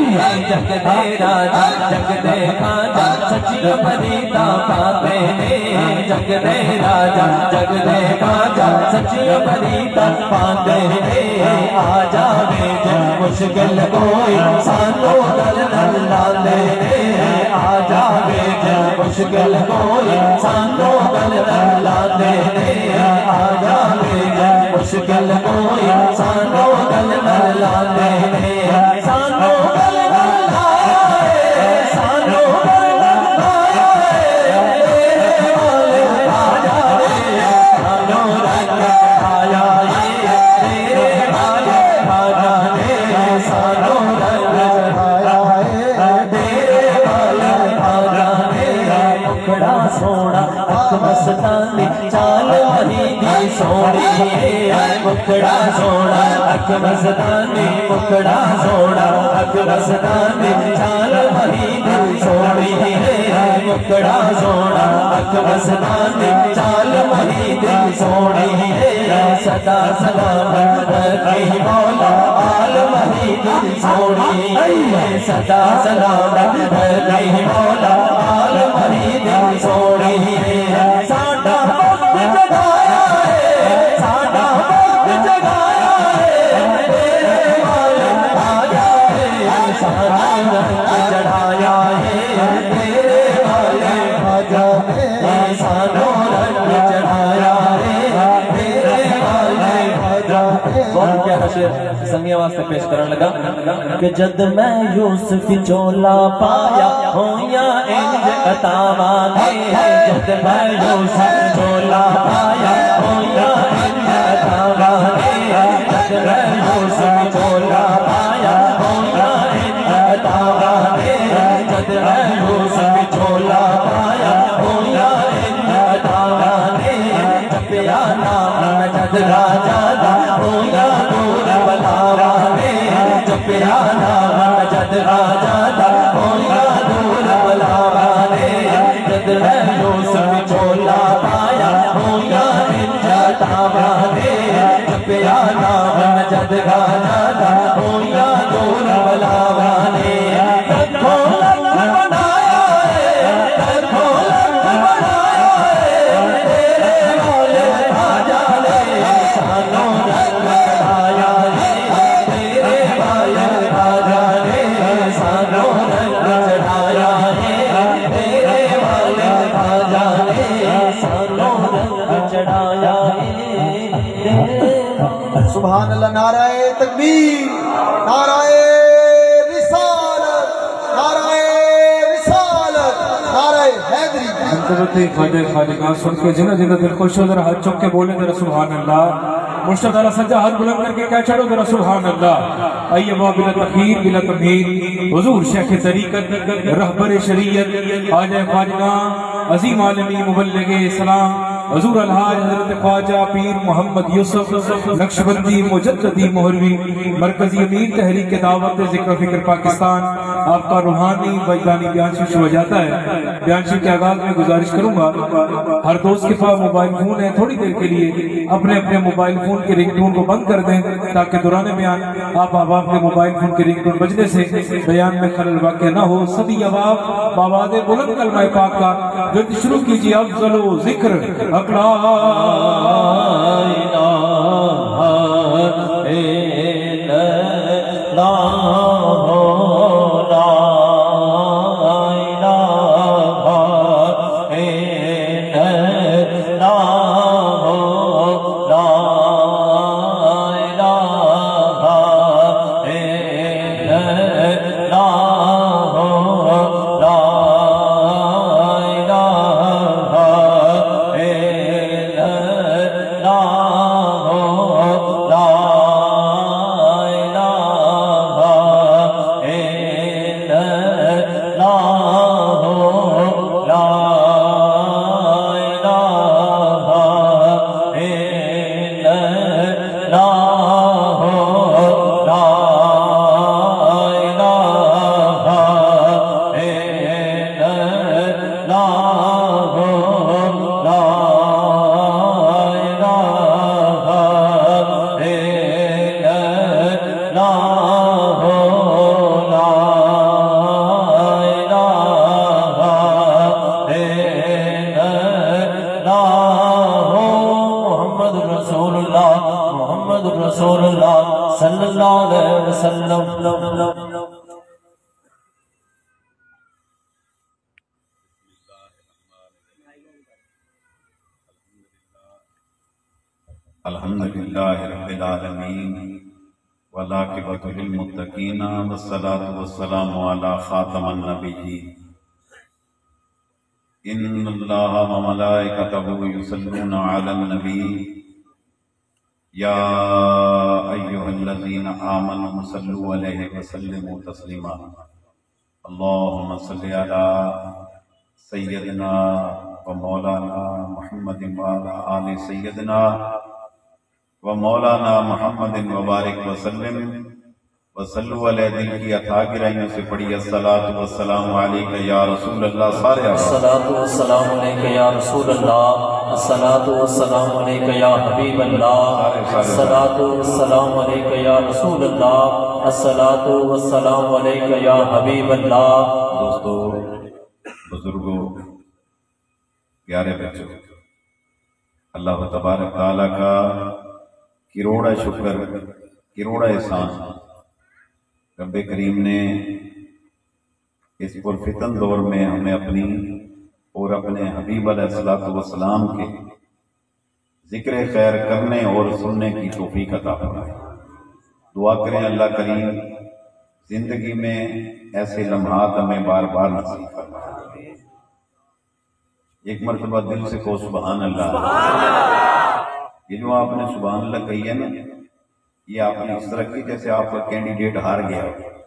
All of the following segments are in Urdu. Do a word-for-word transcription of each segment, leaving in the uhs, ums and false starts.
جگ دے راجا جگ دے خواجہ سچی فریدا پاتے نے جگ دے راجا جگ دے خواجہ سچی فریدا پاتے نے آ جاوے جب مشکل کوئی سانو دل دل لاندے نے آ جاوے جب مشکل کوئی سانو دل دل لاندے نے آ جاوے جب مشکل کوئی سانو دل دل لاندے نے سانو دل دل لائے سانو دل دل لائے تیرے والے آ جاوے سانو رنگ آیا تیرے والے آ جاوے سانو رنگ آیا تیرے والے آ جاوے مکڑا سونا اک مستانی چال مہیدی سونی مکڑا سونا اک مستانی مکڑا سونا اک مستانی چال مہیدی سونی مکڑا سونا اک مستانی چال مہیدی سونی صدا سلام رکھی مولا آل مہیدی سونی صدا سلام رکھی مولا آل مہیدی سونی ساڈا وقت جگایا ہے ساڈا وقت جگایا ہے تیرے والے آ جائے ساڈا رنگ چڑھایا ہے تیرے والے آ جائے سانو رنگ چڑھایا ہے تیرے والے آ جائے بہت کیا حشر سنگی آواز سے پیش کرنے لگا کہ جد میں یوسف چولا پایا ہویا انج عطا مانگے جد میں یوسف چولا پایا ہویا انج عطا مانگے جد میں یوسف چولا پایا ہویا انج عطا مانگے جد میں یوسف چولا پایا ہویا انج عطا مانگے جپیا نام جد راجا دا ہویا نور بلاوا میں جپیا نام جد راجا دا ہویا نور بلاوا میں جد میں یوسف چولا پایا ہویا انج عطا مانگے جپیا نام جد راجا دا ہویا نور بلاوا نے رکھو لنگ بنایا ہے رکھو لنگ بنایا ہے تیرے والے آ جانے سانو رنگ چڑھایا ہے تیرے والے آ جانے سانو رنگ چڑھایا ہے تیرے والے آ جانے سانو رنگ چڑھایا ہے سبحان اللہ نعرہ تکبیر نعرہ رسالت نعرہ رسالت نعرہ حیدری انتبہتی خواجہ خالقہ سن کے جنہ جنہ دل خوش ہو ذرا ہاتھ چک کے بولے ذرا سبحان اللہ مشتاق تعالیٰ سجا ہاتھ بلند کر کے کیا چھڑو ذرا سبحان اللہ آئیے وہ بلا تخیر بلا تمہید حضور شیخ طریقت رہبر شریعت خواجہ خواجہ عظیم عالمی مبلغ اسلام حضور الحاج حضرت خواجہ پیر محمد یوسف نقشبندی مجددی مہروی مرکزی امیر تحریک دعوت ذکر و فکر پاکستان آپ کا روحانی وجدانی بیان شروع ہو جاتا ہے بیان شروع کے آغاز میں گزارش کروں گا ہر دوست کے پاس موبائل فون ہے تھوڑی دیر کے لیے اپنے اپنے موبائل فون کے رنگ ٹون کو بند کر دیں تاکہ دوران بیان آپ احباب کے موبائل فون کے رنگ ٹون بجنے سے بیان میں خلل واقع نہ ہو سبھی احباب بآواز بلند کلمہ پاک کا جلد شروع کیجیے افضل و ذکر حق لا الہ الا اللہ لا وسلم. الحمدللہ رب العالمین والعاقبۃ للمتقین والصلاۃ والسلام علی خاتم النبیین. ان اللہ وملائکتہ یصلون علی النبی یا ایھا الذین آمنوا صلوا علیہ وسلموا تسلیما. اللہم صل علی سیدنا و مولانا محمد وعلی آل سیدنا و مولانا محمد وبارک وسلم وصلو علیہ. دل کی عطا گرائیوں سے پڑھی الصلاۃ والسلام علیکہ یا رسول اللہ. سارے الصلاۃ والسلام علیکہ یا رسول اللہ. الصلاۃ والسلام علیکہ یا حبیب اللہ. الصلاۃ والسلام علیکہ یا رسول اللہ. الصلاۃ والسلام علیکہ یا حبیب اللہ. دوستو، بزرگوں، پیارے بچوں، اللہ تبارک تعالیٰ کا کروڑا شکر، کروڑا احسان. رب کریم نے اس پرفتن دور میں ہمیں اپنی اور اپنے حبیب علیہ الصلوۃ والسلام کے ذکر خیر کرنے اور سننے کی توفیق عطا فرمائے. دعا کریں اللہ کریم زندگی میں ایسے لمحات ہمیں بار بار نصیب فرمائے. ایک مرتبہ دل سے کہو سبحان اللہ. یہ جو آپ نے سبحان اللہ کہی ہے نا، یہ آپ نے اس طرح کی جیسے آپ کا کینڈیڈیٹ ہار گیا.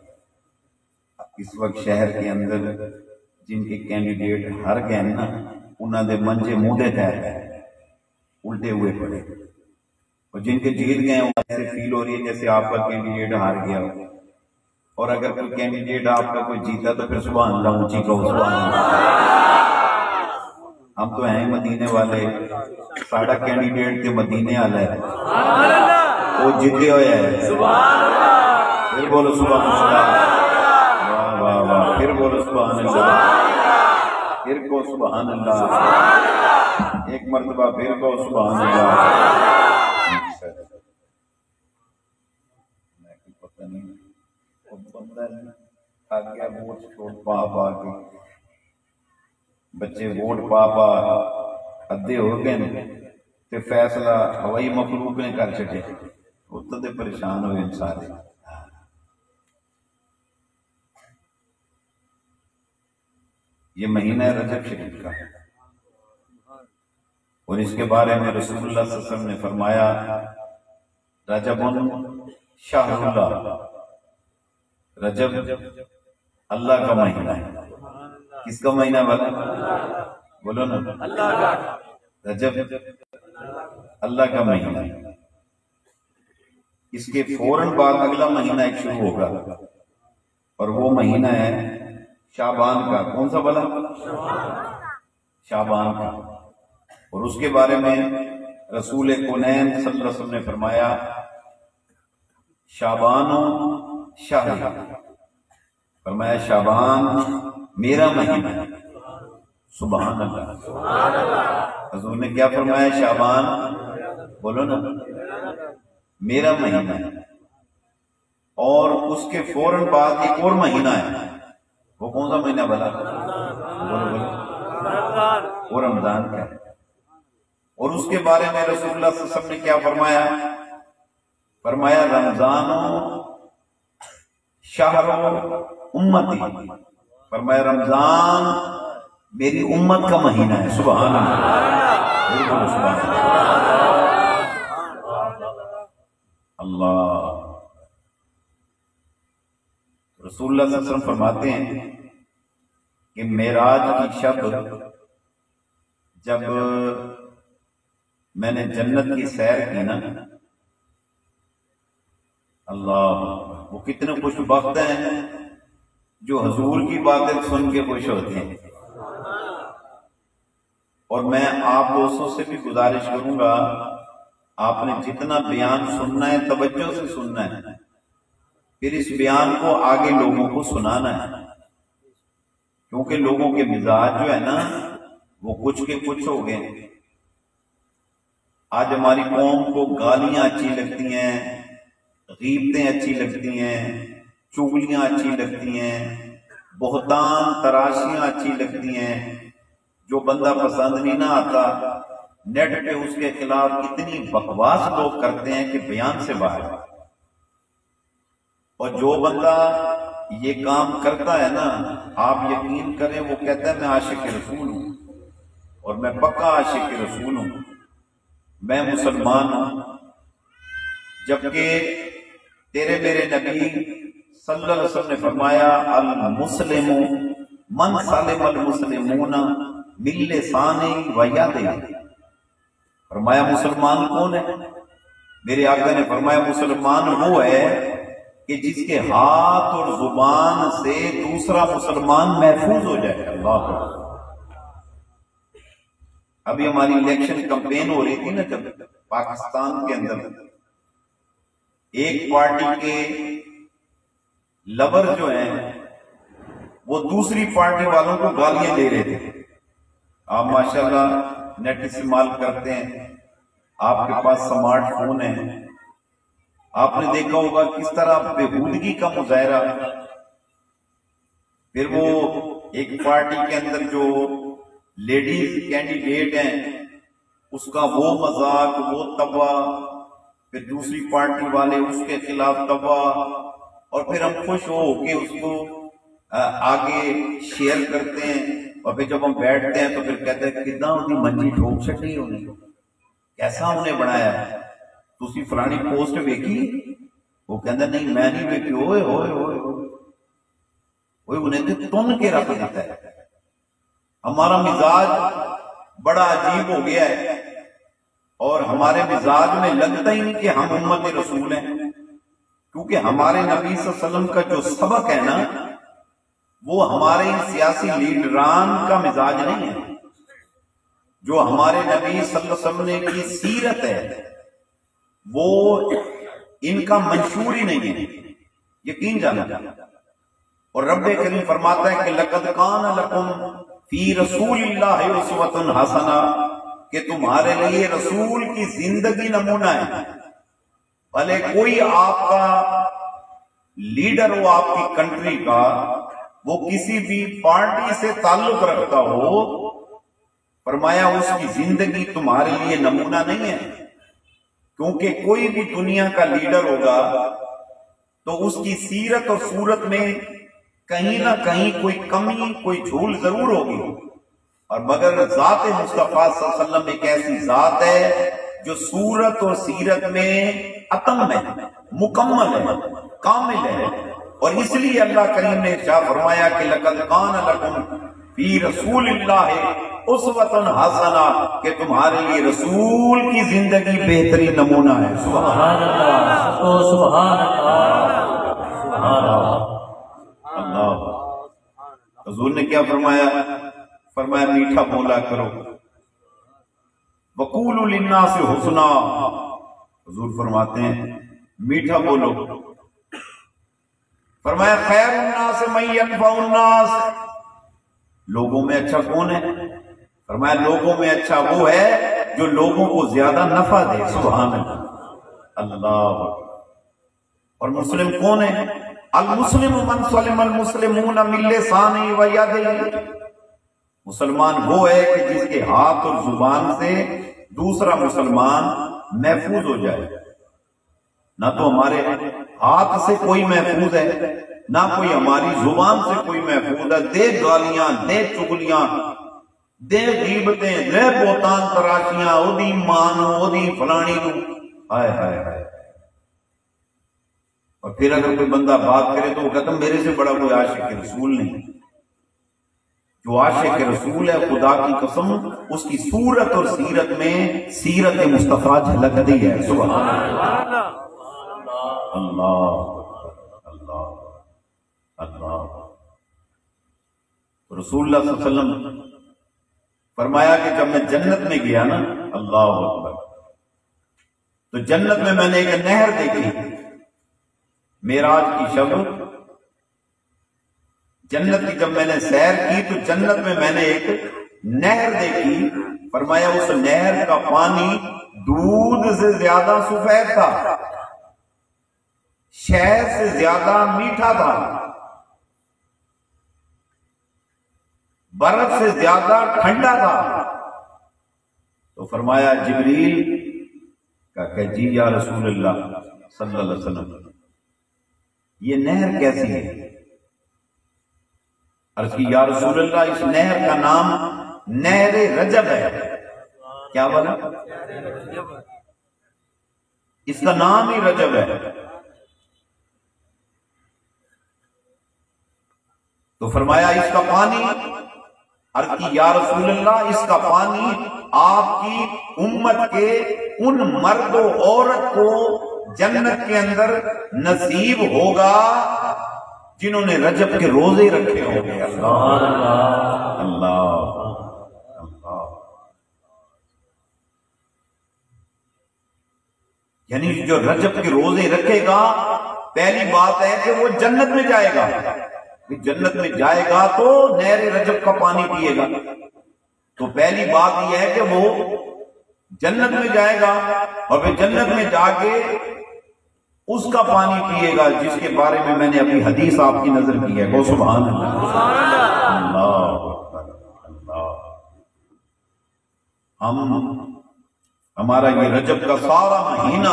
اس وقت شہر کے اندر جن کے کینڈیڈیٹ ہار گئے نا، انہوں نے منجے موڈے تیر گئے، الٹے ہوئے پڑے. اور جن کے جیت گئے ہیں ایسے فیل ہو رہی ہے جیسے آپ کا کینڈیڈیٹ ہار گیا ہو. اور اگر کوئی کینڈیڈیٹ آپ کا کوئی جیتا تو پھر سبحان اللہ اونچی کہو سبحان اللہ. ہم تو ہیں مدینے والے، ساڑا کینڈیڈیٹ کے مدینے والا ہے، وہ جیتے ہوئے ہے. پھر بولو سبحان اللہ. واہ واہ واہ. پھر بولو سبحان اللہ. پھر کو سبحان اللہ. ایک مرتبہ پھر کو سبحان اللہ. پتہ نہیں بندہ آ گیا ووٹ چھوڑ پا پا کے، بچے ووٹ پا پا ادھے ہو گئے تے فیصلہ ہوائی مخلوق نے کر چھٹے. اتنے تے پریشان ہوئے ان سارے. یہ مہینہ رجب شریف کا ہے اور اس کے بارے میں رسول اللہ صلی اللہ علیہ وسلم نے فرمایا رجب شہر اللہ. رجب اللہ کا مہینہ ہے. کس کا مہینہ والا؟ بولو نا. رجب اللہ کا مہینہ ہے. اس کے فوراً بعد اگلا مہینہ ایک شروع ہوگا اور وہ مہینہ ہے شعبان کا. کون سا بلا؟ شعبان کا. اور اس کے بارے میں رسول کونین صلی اللہ علیہ وسلم نے فرمایا شعبان شہر. فرمایا شعبان میرا مہینہ ہے. سبحان اللہ. حضور نے کیا فرمایا؟ شعبان بولو نا میرا مہینہ ہے. اور اس کے فوراً بعد ایک اور مہینہ ہے. وہ کون سا مہینہ بلا؟ بولو بولو. وہ رمضان کا ہے. اور اس کے بارے میں رسول اللہ صلی اللہ علیہ وسلم نے کیا فرمایا؟ فرمایا رمضان شہر امتی. فرمایا رمضان میری امت کا مہینہ ہے. سبحان اللہ. سبحان اللہ. رسول اللہ صلی اللہ علیہ وسلم فرماتے ہیں کہ معراج کی شب جب میں نے جنت کی سیر کی نا، اللہ وہ کتنے خوش بخت ہیں جو حضور کی باتیں سن کے خوش ہوتے ہیں. اور میں آپ دوستوں سے بھی گزارش کروں گا، آپ نے جتنا بیان سننا ہے توجہ سے سننا ہے، پھر اس بیان کو آگے لوگوں کو سنانا ہے. کیونکہ لوگوں کے مزاج جو ہے نا وہ کچھ کے کچھ ہو گئے. آج ہماری قوم کو گالیاں اچھی لگتی ہیں، غیبتیں اچھی لگتی ہیں، چغلیاں اچھی لگتی ہیں، بہتان تراشیاں اچھی لگتی ہیں، جو بندہ پسند نہیں نہ آتا نیٹ پہ اس کے خلاف اتنی بکواس لوگ کرتے ہیں کہ بیان سے باہر۔ اور جو بندہ یہ کام کرتا ہے نا، آپ یقین کریں، وہ کہتا ہے میں عاشق رسول ہوں، اور میں پکا عاشق رسول ہوں، میں مسلمان ہوں، جبکہ تیرے میرے نبی صلی اللہ علیہ وسلم نے فرمایا المسلم من سلم المسلمون من لسانہ و یدہ۔ فرمایا مسلمان کون ہے؟ میرے آقا نے فرمایا مسلمان وہ ہے کہ جس کے ہاتھ اور زبان سے دوسرا مسلمان محفوظ ہو جائے۔ اللہ ابھی ہماری الیکشن کمپین ہو رہی تھی نا، جب پاکستان کے اندر ایک پارٹی کے لبر جو ہیں وہ دوسری پارٹی والوں کو گالیاں دے رہے تھے۔ آپ ماشاءاللہ نیٹ استعمال کرتے ہیں، آپ کے پاس سمارٹ فون ہے، آپ نے دیکھا ہوگا کس طرح بےہودگی کا مظاہرہ۔ پھر وہ ایک پارٹی کے اندر جو لیڈیز کینڈیڈیٹ ہیں اس کا وہ مذاق، وہ تباہ، پھر دوسری پارٹی والے اس کے خلاف تباہ، اور پھر ہم خوش ہو کہ اس کو آگے شیئر کرتے ہیں، اور پھر جب ہم بیٹھتے ہیں تو پھر کہتے ہیں کتنا ان کی منجی ٹھوک چھٹی ہونی، کیسا انہیں بنایا ہے، تو اسی فلانی پوسٹ ویکھی؟ وہ کہتا نہیں میں نہیں ویکھی، ہوئے ہوئے ہوئے ہوئے انہیں تو تن کے رکھ دیتا ہے۔ ہمارا مزاج بڑا عجیب ہو گیا ہے، اور ہمارے مزاج میں لگتا ہی نہیں کہ ہم امت رسول ہیں، کیونکہ ہمارے نبی صلی اللہ علیہ وسلم کا جو سبق ہے نا وہ ہمارے سیاسی لیڈران کا مزاج نہیں ہے۔ جو ہمارے نبی صلی اللہ علیہ وسلم کی سیرت ہے وہ ان کا منشور ہی نہیں ہے، یقین جانا۔ اور رب کریم فرماتا ہے کہ لَقَدْ كَانَ لَكُمْ فِي رَسُولِ اللَّهِ أُسْوَةٌ حَسَنَةٌ، کہ تمہارے لیے رسول کی زندگی نمونہ ہے۔ بھلے کوئی آپ کا لیڈر ہو آپ کی کنٹری کا، وہ کسی بھی پارٹی سے تعلق رکھتا ہو، فرمایا اس کی زندگی تمہارے لیے نمونہ نہیں ہے، کیونکہ کوئی بھی دنیا کا لیڈر ہوگا تو اس کی سیرت اور صورت میں کہیں نہ کہیں کوئی کمی، کوئی جھول ضرور ہوگی، اور مگر ذات مصطفیٰ صلی اللہ علیہ وسلم ایک ایسی ذات ہے جو صورت اور سیرت میں اتم ہے، مکمل ہے، کامل ہے۔ اور اس لیے اللہ کریم نے ارشاد فرمایا کہ لَقَدْ كَانَ لَكُمْ فِي رَسُولِ اللَّهِ أُسْوَةٌ حَسَنَةٌ، کہ تمہارے لیے رسول کی زندگی بہترین نمونہ ہے۔ سبحان اللہ، سبحان اللہ، سبحان اللہ۔ اللہ حضور نے کیا فرمایا؟ فرمایا میٹھا بولا کرو، وَقُولُوا لِلنَّاسِ حُسْنًا، حضور فرماتے ہیں میٹھا بولو۔ فرمایا خیر الناس من ينفع الناس، لوگوں میں اچھا کون ہے؟ فرمایا لوگوں میں اچھا وہ ہے جو لوگوں کو زیادہ نفع دے۔ سبحان اللہ، اللہ۔ اور مسلم کون ہے؟ المسلم من سلم المسلمون من لسانہ و یدہ، مسلمان وہ ہے کہ جس کے ہاتھ اور زبان سے دوسرا مسلمان محفوظ ہو جائے۔ نہ تو ہمارے ہاتھ سے کوئی محفوظ ہے، نہ کوئی ہماری زبان سے کوئی محفوظ ہے۔ دے گالیاں، دے چگلیاں، دے غیبتیں، دے بہتان تراشیاں، او دی مانو، او دی فلانی نو، ہائے ہائے ہائے۔ اور پھر اگر کوئی بندہ بات کرے تو وہ کہتا میرے سے بڑا کوئی عاشق رسول نہیں۔ جو عاشق رسول ہے خدا کی قسم اس کی صورت اور سیرت میں سیرت مصطفیٰ جھلکتی ہے۔ سبحان اللہ، اللہ اللہ اللہ۔ رسول اللہ صلی اللہ علیہ وسلم فرمایا کہ جب میں جنت میں گیا نا، اللہ اکبر، تو جنت میں میں نے ایک نہر دیکھی، معراج کی شب جنت کی جب میں نے سیر کی تو جنت میں میں نے ایک نہر دیکھی، فرمایا اس نہر کا پانی دودھ سے زیادہ سفید تھا۔ شہد سے زیادہ میٹھا تھا، برف سے زیادہ ٹھنڈا تھا، تو فرمایا جبریل کا کہ جی یا رسول اللہ صلی اللہ علیہ وسلم یہ نہر کیسی ہے؟ عرض کی یا رسول اللہ اس نہر کا نام نہر رجب ہے۔ کیا بولا؟ اس کا نام ہی رجب ہے۔ تو فرمایا اس کا پانی، عرض کی یا رسول اللہ اس کا پانی آپ کی امت کے ان مرد و عورت کو جنت کے اندر نصیب ہوگا جنہوں نے رجب کے روزے رکھے ہوں گے۔ اللہ اللہ اللہ، یعنی جو رجب کے روزے رکھے گا، پہلی بات ہے کہ وہ جنت میں جائے گا، جنت میں جائے گا تو نہر رجب کا پانی پیے گا۔ تو پہلی بات یہ ہے کہ وہ جنت میں جائے گا اور پھر جنت میں جا کے اس کا پانی پیے گا جس کے بارے میں میں نے اپنی حدیث آپ کی نظر کی ہے۔ وہ سبحان اللہ اللہ اللہ۔ ہم ہمارا یہ رجب کا سارا مہینہ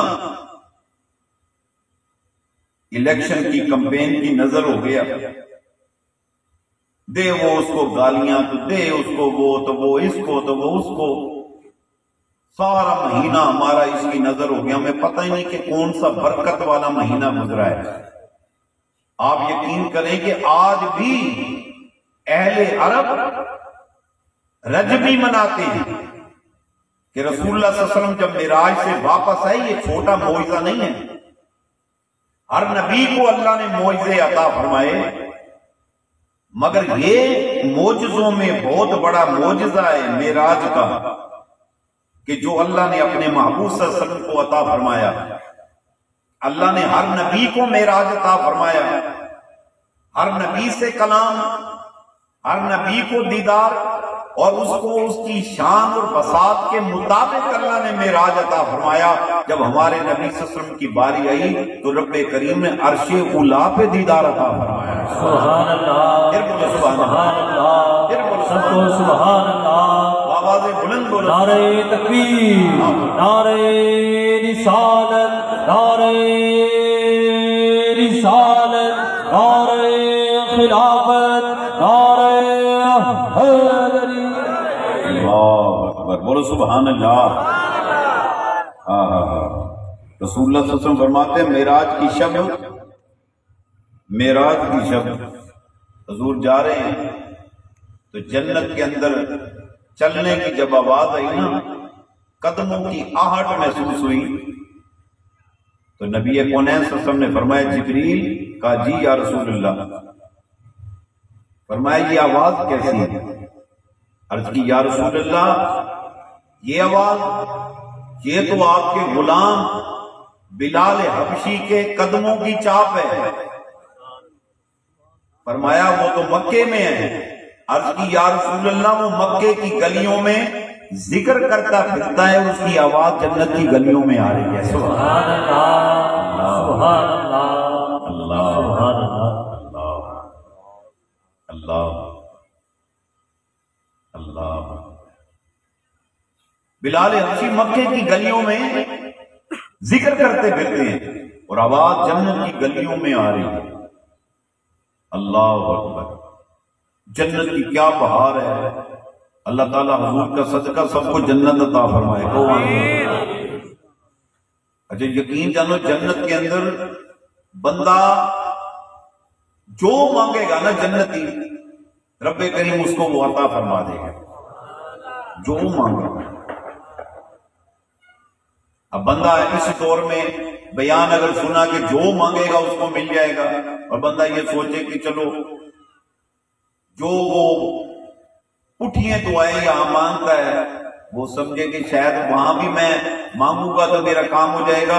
الیکشن کی کمپین کی نظر ہو گیا، دے وہ اس کو گالیاں تو دے اس کو وہ تو وہ اس کو تو وہ اس کو، سارا مہینہ ہمارا اس کی نظر ہو گیا، ہمیں پتہ ہی نہیں کہ کون سا برکت والا مہینہ گزرا ہے۔ آپ یقین کریں کہ آج بھی اہل عرب رجبی مناتے ہیں کہ رسول اللہ صلی اللہ علیہ وسلم جب معراج سے واپس آئے، یہ چھوٹا معجزہ نہیں ہے، ہر نبی کو اللہ نے معجزے عطا فرمائے، مگر یہ معجزوں میں بہت بڑا معجزہ ہے معراج کا کہ جو اللہ نے اپنے محبوب صلی اللہ علیہ وسلم کو عطا فرمایا۔ اللہ نے ہر نبی کو معراج عطا فرمایا، ہر نبی سے کلام، ہر نبی کو دیدار، اور اس کو اس کی شان اور بساط کے مطابق اللہ نے معراج عطا فرمایا۔ جب ہمارے نبی صلی اللہ علیہ وسلم کی باری آئی تو رب کریم نے عرش اولی پہ دیدار عطا فرمایا۔ سبحان اللہ، پھر بولو سبحان سبحان اللہ، پھر بولو سب کو سبحان اللہ، آوازیں بلند بولو۔ نعرہ تکبیر، نعرہ رسالت، نعرہ رسالت، نعرہ خلافت، نعرہ حیدری۔ اللہ اکبر، بولو سبحان اللہ۔ ہاں ہاں ہاں، رسول اللہ صلی اللہ علیہ وسلم فرماتے ہیں معراج کی شب، معراج کی شب حضور جا رہے ہیں تو جنت کے اندر چلنے کی جب آواز آئی نا، قدموں کی آہٹ محسوس ہوئی، تو نبی کونین صلی اللہ علیہ وسلم نے فرمایا جبریل کا جی یا رسول اللہ، فرمایا یہ آواز کیسی ہے؟ عرض کی یا رسول اللہ یہ آواز، یہ تو آپ کے غلام بلال حبشی کے قدموں کی چاپ ہے۔ فرمایا وہ تو مکے میں ہے۔ عرض کی یا رسول اللہ وہ مکے کی گلیوں میں ذکر کرتا پھرتا ہے، اس کی آواز جنت کی گلیوں میں آ رہی ہے۔ سبحان اللہ، سبحان اللہ، اللہ سبحان اللہ، اللہ اللہ اللہ۔ بلال حبشی مکے کی گلیوں میں ذکر کرتے پھرتے ہیں اور آواز جنت کی گلیوں میں آ رہی ہے۔ اللہ اکبر، جنت کی کیا بہار ہے۔ اللہ تعالیٰ حضور کا صدقہ سب کو جنت عطا فرمائے۔ اچھا یقین جانو جنت کے اندر بندہ جو مانگے گا نا جنتی، رب کریم اس کو وہ عطا فرما دے گا جو مانگے گا۔ اب بندہ اس دور میں بیان اگر سنا کہ جو مانگے گا اس کو مل جائے گا، اور بندہ یہ سوچے کہ چلو جو وہ اٹھیے دعائیں یہاں مانگتا ہے، وہ سمجھے کہ شاید وہاں بھی میں مانگوں گا تو میرا کام ہو جائے گا،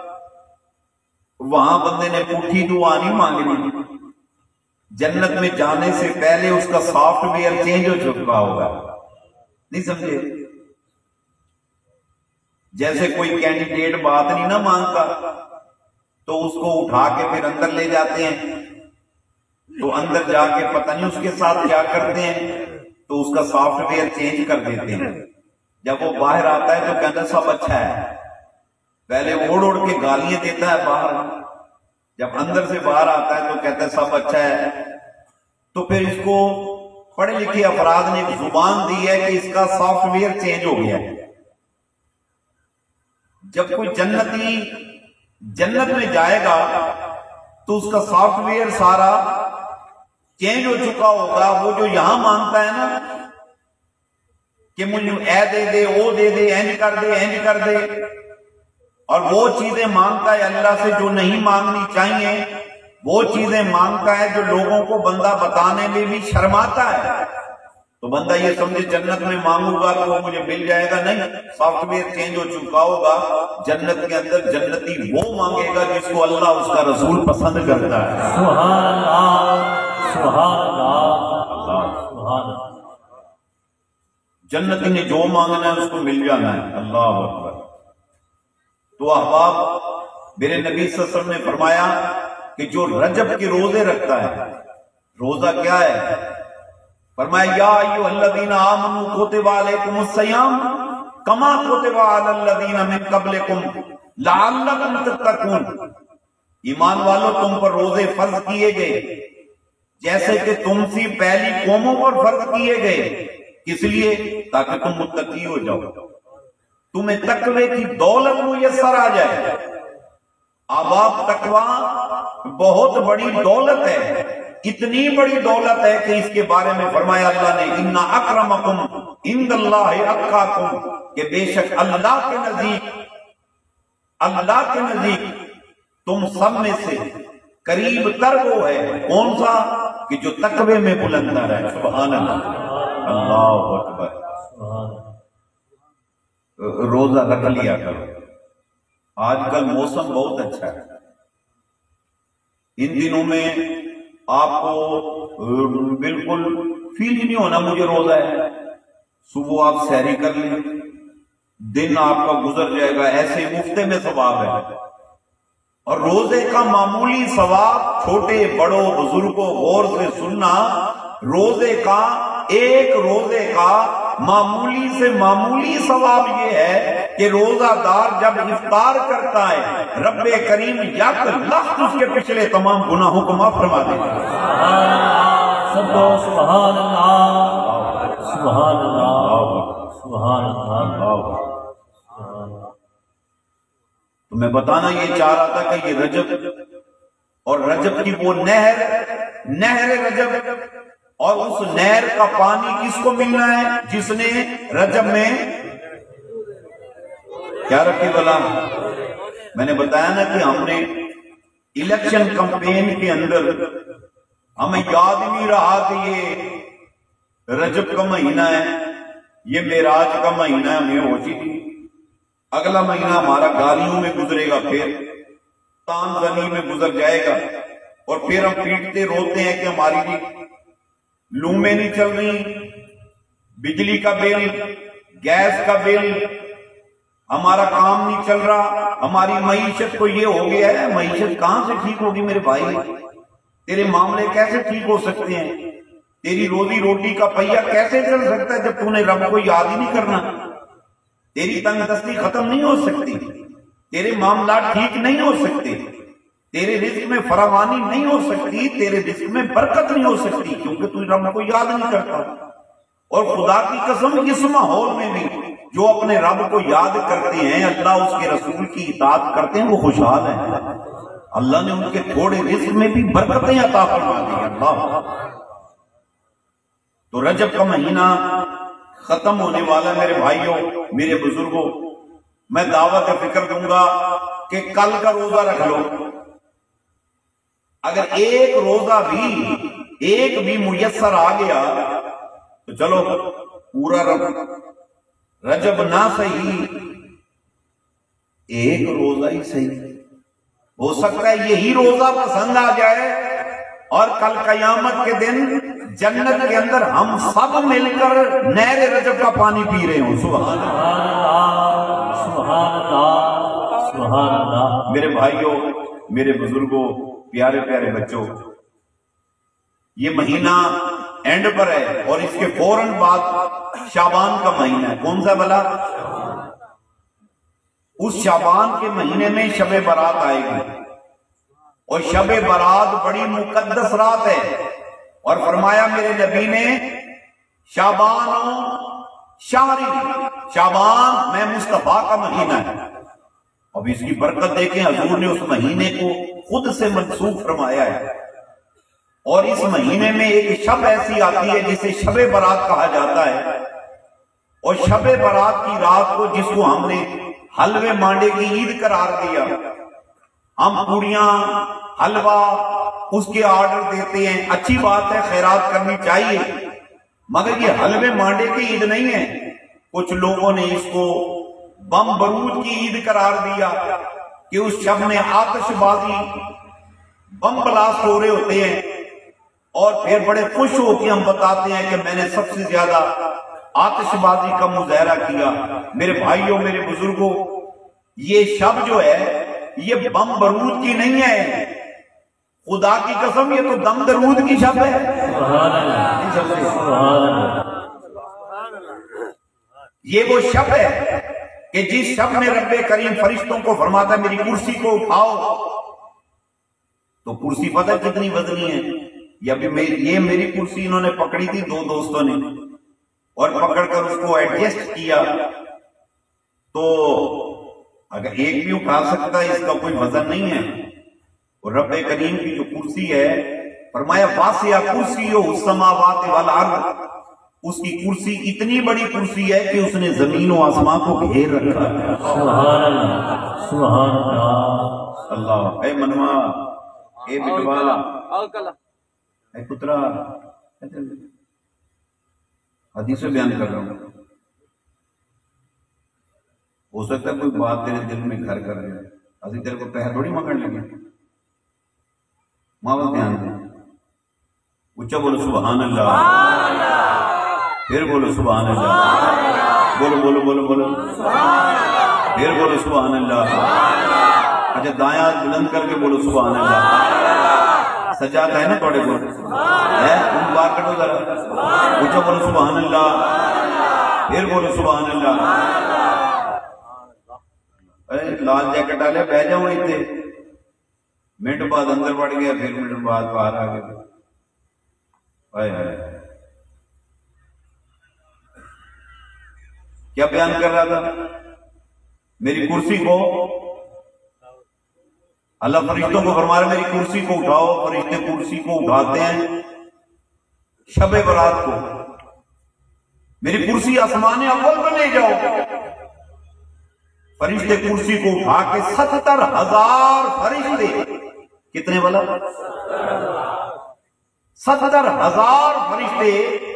وہاں بندے نے پوٹھی دعا نہیں مانگنی، جنت میں جانے سے پہلے اس کا سافٹ ویئر چینج ہو چکا ہوگا، نہیں سمجھے؟ جیسے کوئی کینڈیڈیٹ بات نہیں نہ مانگتا تو اس کو اٹھا کے پھر اندر لے جاتے ہیں، تو اندر جا کے پتہ نہیں اس کے ساتھ کیا کرتے ہیں، تو اس کا سافٹ ویئر چینج کر دیتے ہیں۔ جب وہ باہر آتا ہے تو کہتا ہے سب اچھا ہے، پہلے اوڑ اوڑ کے گالیاں دیتا ہے باہر، جب اندر سے باہر آتا ہے تو کہتا ہے سب اچھا ہے۔ تو پھر اس کو پڑھے لکھے افراد نے ایک زبان دی ہے کہ اس کا سافٹ ویئر چینج ہو گیا ہے۔ جب کوئی جنتی جنت میں جائے گا تو اس کا سافٹ ویئر سارا چینج ہو چکا ہوگا۔ وہ جو یہاں مانگتا ہے نا کہ مجھے اے دے دے، او دے دے، اینج کر دے، اینج کر دے، اور وہ چیزیں مانگتا ہے اللہ سے جو نہیں مانگنی چاہیے، وہ چیزیں مانگتا ہے جو لوگوں کو بندہ بتانے میں بھی شرماتا ہے۔ تو بندہ یہ سمجھے جنت میں مانگوں گا تو وہ مجھے مل جائے گا، نہیں، سافٹ ویئر چینج ہو چکا ہوگا۔ جنت کے اندر جنتی وہ مانگے گا جس کو اللہ اس کا رسول پسند کرتا ہے۔ سبحان اللہ، سبحان اللہ، سبحان اللہ۔ جنتی نے جو مانگنا ہے اس کو مل جانا ہے۔ اللہ اکبر۔ تو احباب، میرے نبی صلی اللہ علیہ وسلم نے فرمایا کہ جو رجب کے روزے رکھتا ہے، روزہ کیا ہے؟ فرمایا یا ایھا الذین آمنوا کتب علیکم الصیام کما کتب علی الذین من قبلکم لعلکم تتقون۔ ایمان والو، تم پر روزے فرض کیے گئے جیسے کہ تم سی پہلی قوموں پر فرض کیے گئے، کس لیے؟ تاکہ تم متقی ہو جاؤ، تمہیں تقوی کی دولت میسر آ جائے۔ آباب تقوی بہت بڑی دولت ہے، اتنی بڑی دولت ہے کہ اس کے بارے میں فرمایا اللہ نے ان اکرمکم عند اللہ اتقاکم، کہ بے شک اللہ کے نزدیک اللہ کے نزدیک تم سب میں سے قریب تر وہ ہے، کون سا؟ کہ جو تقوی میں بلند رہے۔ سبحان اللہ، اللہ اکبر۔ روزہ رکھ لیا کرو۔ آج کل موسم بہت اچھا ہے، ان دنوں میں آپ کو بالکل فیل ہی نہیں ہونا مجھے روزہ ہے۔ صبح آپ سحری کر لیں، دن آپ کا گزر جائے گا، ایسے مفتے میں ثواب ہے۔ اور روزے کا معمولی ثواب، چھوٹے بڑوں بزرگوں غور سے سننا، روزے کا ایک روزے کا معمولی سے معمولی ثواب یہ ہے کہ روزہ دار جب افطار کرتا ہے رب کریم یک لخت اس کے پچھلے تمام گناہوں کو معاف فرما دے گا۔ سب کو سبحان اللہ، سبحان اللہ، سبحان اللہ۔ تو میں بتانا یہ چاہ رہا تھا کہ یہ رجب اور رجب کی وہ نہر نہر رجب، اور اس نہر کا پانی کس کو ملنا ہے؟ جس نے رجب میں کیا رکھی بلا؟ میں نے بتایا نا کہ ہم نے الیکشن کمپین کے اندر ہمیں یاد ہی نہیں رہا کہ یہ رجب کا مہینہ ہے، یہ معراج کا مہینہ ہے، ہمیں ہوشی تھی۔ اگلا مہینہ ہمارا گالیوں میں گزرے گا، پھر تان زنی میں گزر جائے گا، اور پھر ہم پیٹتے روتے ہیں کہ ہماری بھی لومیں نہیں چل رہی، بجلی کا بل، گیس کا بل، ہمارا کام نہیں چل رہا، ہماری معیشت کو یہ ہو گیا ہے۔ معیشت کہاں سے ٹھیک ہوگی میرے بھائی؟ تیرے معاملے کیسے ٹھیک ہو سکتے ہیں؟ تیری روزی روٹی کا پہیہ کیسے چل سکتا ہے جب تو نے رب کو یاد ہی نہیں کرنا؟ تیری تنگ دستی ختم نہیں ہو سکتی، تیرے معاملات ٹھیک نہیں ہو سکتے، تیرے رزق میں فراوانی نہیں ہو سکتی، تیرے رزق میں برکت نہیں ہو سکتی، کیونکہ تو رب کو یاد نہیں کرتا۔ اور خدا کی قسم اس ماحول میں بھی جو اپنے رب کو یاد کرتے ہیں، اللہ اس کے رسول کی اطاعت کرتے ہیں، وہ خوشحال ہیں۔ اللہ نے ان کے تھوڑے رزق میں بھی برکتیں عطا فرما دی۔ اللہ تو رجب کا مہینہ ختم ہونے والا، میرے بھائیوں، میرے بزرگوں، میں دعوت کا فکر دوں گا کہ کل کا روزہ رکھ لو۔ اگر ایک روزہ بھی ایک بھی میسر آ گیا تو چلو پورا رجب نہ صحیح، ایک روزہ ہی صحیح، ہو سکتا ہے یہی روزہ پسند آ جائے اور کل قیامت کے دن جنت کے اندر ہم سب مل کر نہر رجب کا پانی پی رہے ہوں۔ سبحان اللہ، سبحان اللہ، سبحان اللہ۔ میرے بھائیوں، میرے بزرگوں، پیارے پیارے بچوں، یہ مہینہ اینڈ پر ہے اور اس کے فوراً بعد شعبان کا مہینہ ہے۔ کون سا بلا؟ اس شعبان کے مہینے میں شب برات آئے گی، اور شب برات بڑی مقدس رات ہے، اور فرمایا میرے نبی نے شعبان شہری، شعبان میں مصطفیٰ کا مہینہ ہے۔ اب اس کی برکت دیکھیں، حضور نے اس مہینے کو خود سے منسوخ فرمایا ہے، اور اس مہینے میں ایک شب ایسی آتی ہے جسے شب برات کہا جاتا ہے، اور شب برات کی رات کو، جس کو ہم نے حلوے مانڈے کی عید قرار دیا، ہم پوڑیاں حلوہ اس کے آرڈر دیتے ہیں، اچھی بات ہے، خیرات کرنی چاہیے، مگر یہ حلوے مانڈے کی عید نہیں ہے۔ کچھ لوگوں نے اس کو بم برود کی عید قرار دیا کہ اس شب میں آتش بازی، بم بلاسٹ ہو رہے ہوتے ہیں، اور پھر بڑے خوش ہو کے ہم بتاتے ہیں کہ میں نے سب سے زیادہ آتش بازی کا مظاہرہ کیا۔ میرے بھائیوں، میرے بزرگوں، یہ شب جو ہے یہ بم برود کی نہیں ہے، خدا کی قسم یہ تو دم درود کی شب ہے۔ یہ وہ شب ہے کہ جس شب میں رب کریم فرشتوں کو فرماتا ہے میری کرسی کو اٹھاؤ، تو کرسی پتہ کتنی وزنی ہے؟ یہ میری کرسی انہوں نے پکڑی تھی دو دوستوں نے، اور پکڑ کر اس کو ایڈجسٹ کیا، تو اگر ایک بھی اٹھا سکتا ہے، اس کا کوئی وزن نہیں ہے۔ اور رب کریم کی جو کرسی ہے، فرمایا واسع کرسی السماوات والارض، اس کی کرسی اتنی بڑی کرسی ہے کہ اس نے زمین و آسمان کو گھیر رکھا ہے۔ سبحان اللہ، سبحان اللہ، اللہ۔ اے منوا، اے بٹوا، اے پترا، حدیث بیان کر رہا ہوں، ہو سکتا ہے کوئی بات تیرے دل میں گھر کر دے، ابھی تیرے کو پہر تھوڑی مکڑ لگے، ماں باپ دھیان دیں، اچھا بولو سبحان اللہ، پھر بولو سبحان اللہ، بولو بولو بولو بولو، پھر بولو سبحان اللہ، اچھا دائیں ہاتھ بلند کر کے بولو سبحان اللہ، سجاد ہے نا تھوڑے بولو ہے، ان بار کٹو ذرا، اچھا بولو سبحان اللہ، پھر بولو سبحان اللہ۔ لال جیکٹ ڈالے بہ جاؤں اتنے، منٹ بعد اندر بڑھ گیا، پھر منٹ بعد باہر آ گیا۔ کیا بیان کر رہا تھا؟ میری کرسی کو اللہ فرشتوں کو فرما رہا میری کرسی کو اٹھاؤ، فرشتے کرسی کو اٹھاتے ہیں شب برات کو، میری کرسی آسمان اول پہ لے جاؤ، فرشتے کرسی کو اٹھا کے ستر ہزار فرشتے، کتنے والا؟ ستر ہزار فرشتے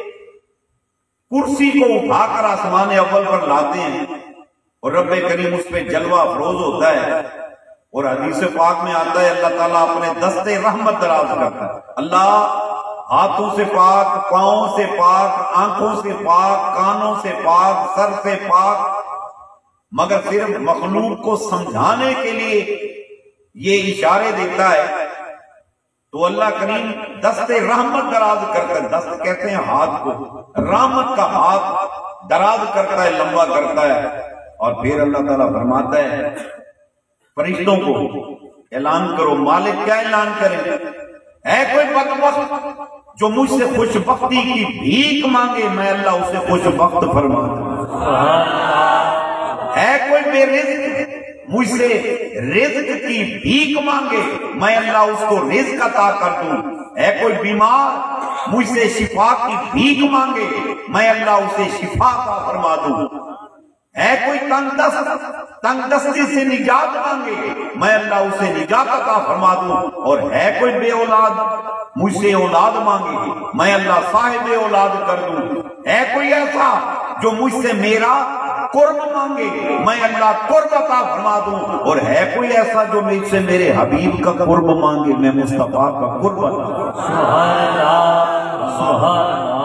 کرسی کو اٹھا کر آسمان اول پر لاتے ہیں، اور رب کریم اس پہ جلوہ افروز ہوتا ہے، اور حدیث پاک میں آتا ہے اللہ تعالیٰ اپنے دستے رحمت دراز کرتا ہے۔ اللہ ہاتھوں سے پاک، پاؤں سے پاک، آنکھوں سے پاک، کانوں سے پاک، سر سے پاک، مگر صرف مخلوق کو سمجھانے کے لیے یہ اشارے دیتا ہے، تو اللہ کریم دست رحمت دراز کرتا ہے، دست کہتے ہیں ہاتھ کو، رحمت کا ہاتھ دراز کرتا ہے، لمبا کرتا ہے، اور پھر اللہ تعالیٰ فرماتا ہے فرشتوں کو اعلان کرو۔ مالک کیا اعلان کریں؟ ہے کوئی بدبخت جو مجھ سے خوش بختی کی بھیک مانگے، میں اللہ اسے خوش بخت فرما دوں۔ ہے کوئی بے رزق مجھ سے رزق کی بھیک مانگے، میں اللہ اس کو رزق عطا کر دوں۔ ہے کوئی بیمار مجھ سے شفا کی بھیک مانگے، میں اللہ اسے شفا عطا فرما دوں۔ ہے کوئی تنگ دست تنگ دستی سے نجات مانگے، میں اللہ اسے نجات عطا فرما دوں۔ اور ہے کوئی بے اولاد مجھ سے اولاد مانگے، میں اللہ صاحب اولاد کر دوں۔ ہے کوئی ایسا جو مجھ سے میرا قرب مانگے، میں اللہ قرب عطا فرما دوں۔ اور ہے کوئی ایسا جو مجھ سے میرے حبیب کا قرب مانگے، میں مصطفیٰ کا قرب عطا۔ سبحان اللہ، سبحان اللہ۔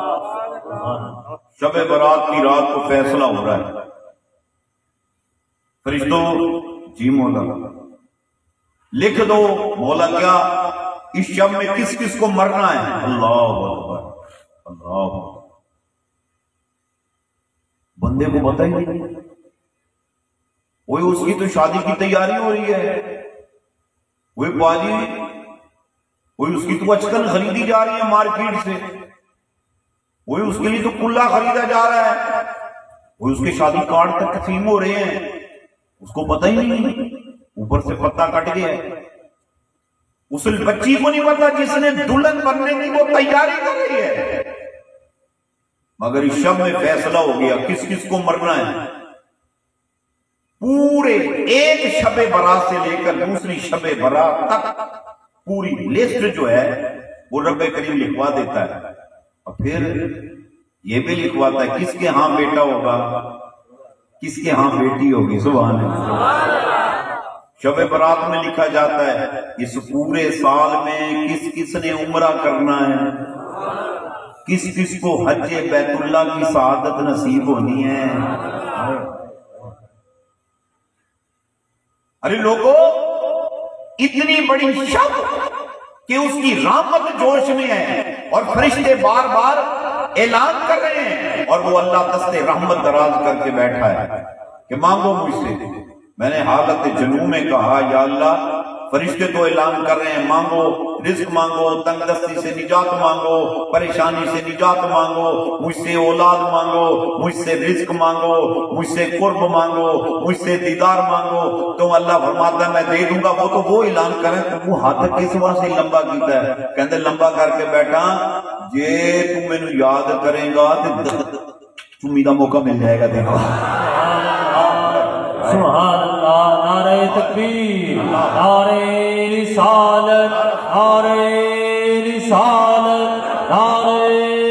شب برات کی رات کو فیصلہ ہو رہا ہے، فرشتوں جی مولا لکھ دو بولا کیا اس شب میں کس کس کو مرنا ہے؟ اللہ اکبر اللہ اکبر، بندے کو پتہ ہی نہیں، وہی اس کی تو شادی کی تیاری ہو رہی ہے، وہی باجی وہی اس کی تو اچکن خریدی جا رہی ہے مارکیٹ سے، وہی اس کے لیے تو کلا خریدا جا رہا ہے، وہی اس کے شادی کارڈ تک تقسیم ہو رہے ہیں، اس کو پتہ ہی نہیں، اوپر سے پتہ کٹ گیا ہے۔ اس بچی کو نہیں پتا جس نے دلہن بننے کی وہ تیاری کر رہی ہے، مگر اس شب میں فیصلہ ہو گیا کس کس کو مرنا ہے۔ پورے ایک شب برات سے لے کر دوسری شب برات تک پوری لسٹ جو ہے وہ رب کریم لکھوا دیتا ہے، اور پھر یہ بھی لکھواتا ہے کس کے ہاں بیٹا ہوگا کس کے ہاں بیٹی ہوگی۔ سبحان اللہ۔ شب برات میں لکھا جاتا ہے اس پورے سال میں کس کس نے عمرہ کرنا ہے، کس کس کو حج بیت اللہ کی سعادت نصیب ہونی ہے۔ ارے لوگوں، اتنی بڑی شب کہ اس کی رحمت جوش میں ہے اور فرشتے بار بار اعلان کر رہے ہیں، اور وہ اللہ دست رحمت دراز کر کے بیٹھا ہے کہ مانگو مجھ سے۔ میں نے حالت جنوں میں کہا یا اللہ، فرشتے تو اعلان کر رہے ہیں مانگو، رزق مانگو، تنگ دستی سے نجات مانگو، پریشانی سے نجات مانگو، مجھ سے اولاد مانگو، مجھ سے رزق مانگو، مجھ سے قرب مانگو، مجھ سے دیدار مانگو، تو اللہ فرماتا ہے میں دے دوں گا۔ وہ تو وہ اعلان کریں تو وہ ہاتھ کس واسطے لمبا کیتا ہے؟ کہتے لمبا کر کے بیٹھا جے تو مینوں یاد کرے گا تو چمی دا موقع مل جائے گا دیکھو۔ سبحان اللہ، نعرہ تکبیر، نعرہ رسالت، نعرہ رسالت، نعرہ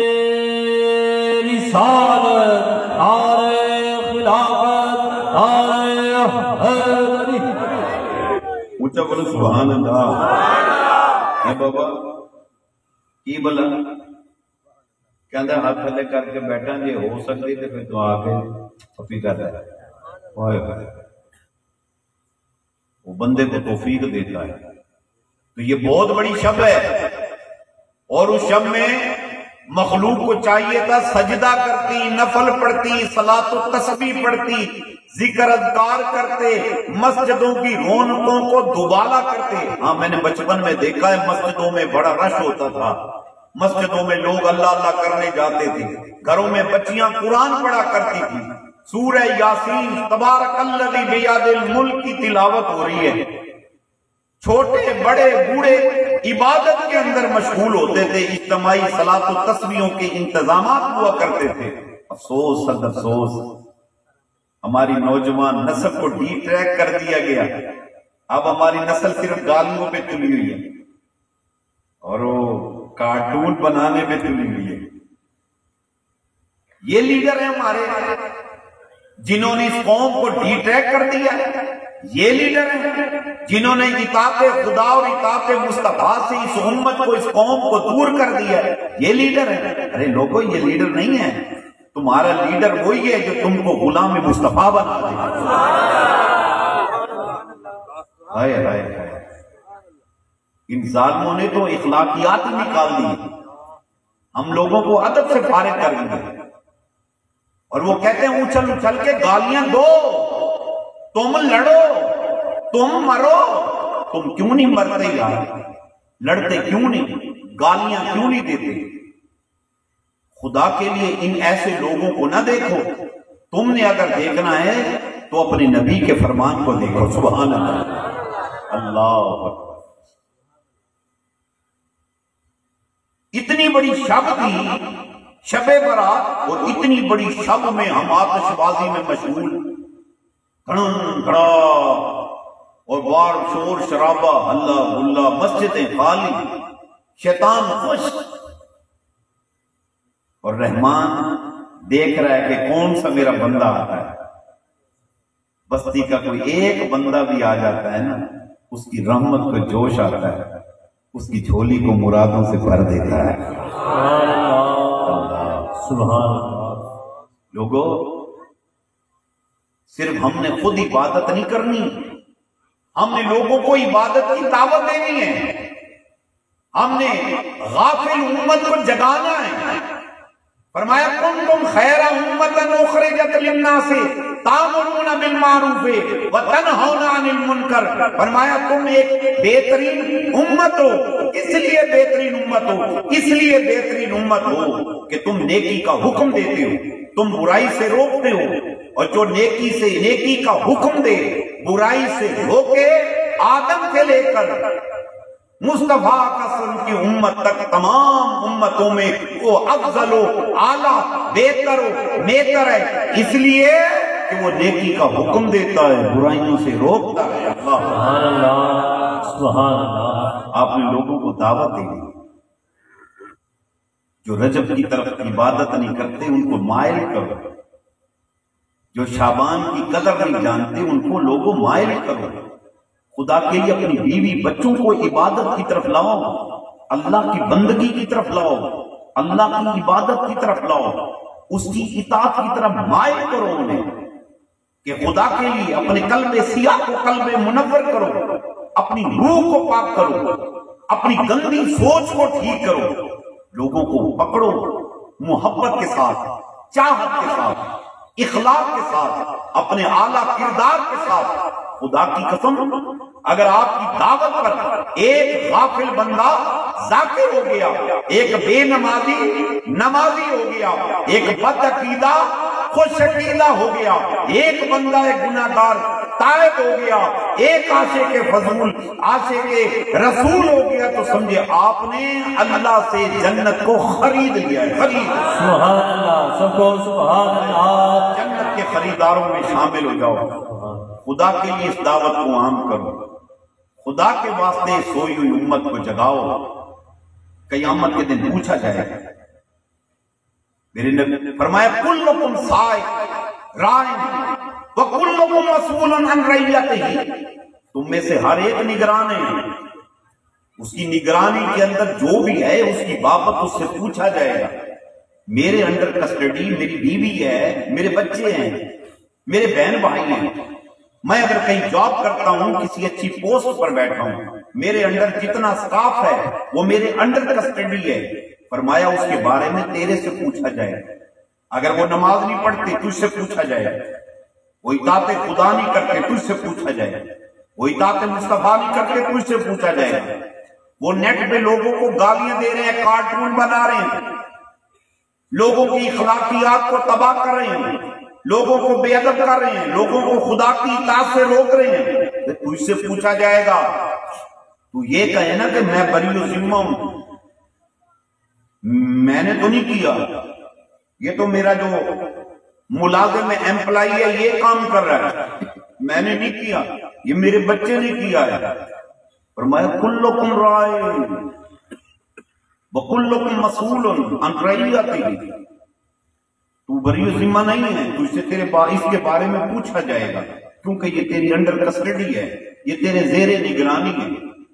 رسالت، نعرہ خلافت، نعرہ حیدری۔ اونچا بولو سبحان اللہ۔ اے بابا کی بلا کہندہ ہاتھ تھلے کر کے بیٹھا جی ہو سکتی تو پھر دعا کے اپی کر رہا ہے، وہ بندے کو توفیق دیتا ہے۔ تو یہ بہت بڑی شب ہے، اور اس شب میں مخلوق کو چاہیے تھا سجدہ کرتی، نفل پڑھتی، صلاۃ و تسبیح پڑھتی، ذکر اذکار کرتے، مسجدوں کی رونقوں کو دوبالا کرتے۔ ہاں میں نے بچپن میں دیکھا ہے مسجدوں میں بڑا رش ہوتا تھا، مسجدوں میں لوگ اللہ اللہ کرنے جاتے تھے، گھروں میں بچیاں قرآن پڑھا کرتی تھی، سورہ یاسین تبارک الذی بیدہ الملک کی تلاوت ہو رہی ہے، چھوٹے بڑے بوڑھے عبادت کے اندر مشغول ہوتے تھے، اجتماعی صلاۃ و تسبیحوں کے انتظامات ہوا کرتے تھے۔ افسوس صد افسوس ہماری نوجوان نسل کو ڈی ٹریک کر دیا گیا، اب ہماری نسل صرف گالیوں پہ تلی ہوئی ہے اور وہ کارٹون بنانے پہ تلی ہوئی ہے۔ یہ لیڈر ہیں ہمارے جنہوں نے اس قوم کو ڈی ٹریک کر دیا، یہ لیڈر ہیں جنہوں نے اطاعت خدا اور اطاعت مصطفیٰ سے اس امت کو اس قوم کو دور کر دیا، یہ لیڈر ہیں۔ ارے لوگوں یہ لیڈر نہیں ہے، تمہارا لیڈر وہی ہے جو تم کو غلام مصطفیٰ بنا دے۔ ہائے ہائے ہائے، ان ظالموں نے تو اخلاقیات ہی نکال دی، ہم لوگوں کو ادب سے فارغ کر دیا، اور وہ کہتے ہیں اچھل اچھل کے گالیاں دو، تم لڑو، تم مرو، تم کیوں نہیں مرتے یار؟ لڑتے کیوں نہیں؟ گالیاں کیوں نہیں دیتے؟ خدا کے لیے ان ایسے لوگوں کو نہ دیکھو، تم نے اگر دیکھنا ہے تو اپنے نبی کے فرمان کو دیکھو۔ سبحان اللہ، اللہ اکبر۔ اتنی بڑی شب تھی شب برات، اور اتنی بڑی شب میں ہم آتش بازی میں مشغول، کھڑن کھڑا اور بار شور شرابہ، ہلا گلا، مسجدیں خالی، شیطان خوش، اور رحمان دیکھ رہا ہے کہ کون سا میرا بندہ آتا ہے۔ بستی کا کوئی ایک بندہ بھی آ جاتا ہے نا، اس کی رحمت کو جوش آتا ہے، اس کی جھولی کو مرادوں سے بھر دیتا ہے۔ سبحان اللہ۔ لوگوں، صرف ہم نے خود عبادت نہیں کرنی، ہم نے لوگوں کو عبادت کی دعوت دینی ہے، ہم نے غافل امت کو جگانا ہے۔ فرمایا کنتم خیر امۃ اخرجت للناس تأمرون بالمعروف وتنہون عن المنکر، فرمایا تم ایک بہترین امت ہو، اس لیے بہترین امت ہو اس لیے بہترین امت ہو کہ تم نیکی کا حکم دیتے ہو، تم برائی سے روکتے ہو، اور جو نیکی سے نیکی کا حکم دے برائی سے روکے، آدم سے لے کر مصطفیٰ کا سن کی امت تک تمام امتوں میں وہ افضل و اعلیٰ بہتر و بہتر ہے، اس لیے کہ وہ نیکی کا حکم دیتا ہے، برائیوں سے روکتا ہے۔ اللہ سبحان اللہ سبحان اللہ۔ آپ نے لوگوں کو دعوت دی، جو رجب کی طرف عبادت نہیں کرتے ان کو مائل کرو، جو شعبان کی قدر نہیں جانتے ان کو لوگوں مائل کرو، خدا کے لیے اپنی بیوی بچوں کو عبادت کی طرف لاؤ، اللہ کی بندگی کی طرف لاؤ، اللہ کی عبادت کی طرف لاؤ، اس کی اطاعت کی طرف مائل کرو انہیں، کہ خدا کے لیے اپنے قلب سیاہ کو قلب منور کرو، اپنی روح کو پاک کرو، اپنی گندی سوچ کو ٹھیک کرو، لوگوں کو پکڑو محبت کے ساتھ، چاہت کے ساتھ، اخلاق کے ساتھ، اپنے اعلیٰ کردار کے ساتھ۔ خدا کی قسم اگر آپ کی دعوت پر ایک غافل بندہ ذاکر ہو گیا، ایک بے نمازی نمازی ہو گیا، ایک بد عقیدہ خوش عقیدہ ہو گیا، ایک بندہ ایک گناہگار تائب ہو گیا، ایک عاشق فضول عاشق رسول ہو گیا، تو سمجھے آپ نے اللہ سے جنت کو خرید لیا ہے، خرید۔ سبحان اللہ، سب کو سبحان اللہ۔ جنت کے خریداروں میں شامل ہو جاؤ، خدا کے لیے اس دعوت کو عام کرو، خدا کے واسطے سوئی ہوئی امت کو جگاؤ، قیامت کے دن پوچھا جائے گا۔ میرے نبی فرمایا کلکم سائق رائن وکلکم مسئول عن رعیتہ، تم میں سے ہر ایک نگران ہے، اس کی نگرانی کے اندر جو بھی ہے اس کی بابت اس سے پوچھا جائے گا۔ میرے انڈر کسٹڈی میری بیوی ہے، میرے بچے ہیں، میرے بہن بھائی ہیں، میں اگر کہیں جاب کرتا ہوں، کسی اچھی پوسٹ پر بیٹھا ہوں، میرے انڈر جتنا سٹاف ہے وہ میرے انڈر کسٹڈی ہے، فرمایا اس کے بارے میں تیرے سے پوچھا جائے، اگر وہ نماز نہیں پڑھتے تجھ سے پوچھا جائے، وہ اطاعت خدا نہیں کرتے تجھ سے پوچھا جائے، وہ اطاعت مصطفیٰ نہیں کرتے تجھ سے پوچھا جائے، وہ نیٹ پہ لوگوں کو گالیاں دے رہے ہیں، کارٹون بنا رہے ہیں، لوگوں کی اخلاقیات کو تباہ کر رہے ہیں، لوگوں کو بے ادب کر رہے ہیں، لوگوں کو خدا کی اطاعت سے روک رہے ہیں، تجھ سے پوچھا جائے گا۔ تو یہ کہے نا کہ میں بری و ذمہ ہوں، میں نے تو نہیں کیا، یہ تو میرا جو ملازم امپلائی ہے یہ کام کر رہا ہے، میں نے نہیں کیا، یہ میرے بچے نے کیا ہے۔ فرمایا کلکم راعٍ وکلکم مسئول عن رعیتہ، تو بری و ذمہ نہیں ہے، تو اس سے تیرے اس کے بارے میں پوچھا جائے گا، کیونکہ یہ تیری انڈر کسٹڈی ہے، یہ تیرے زیر نگرانی ہے۔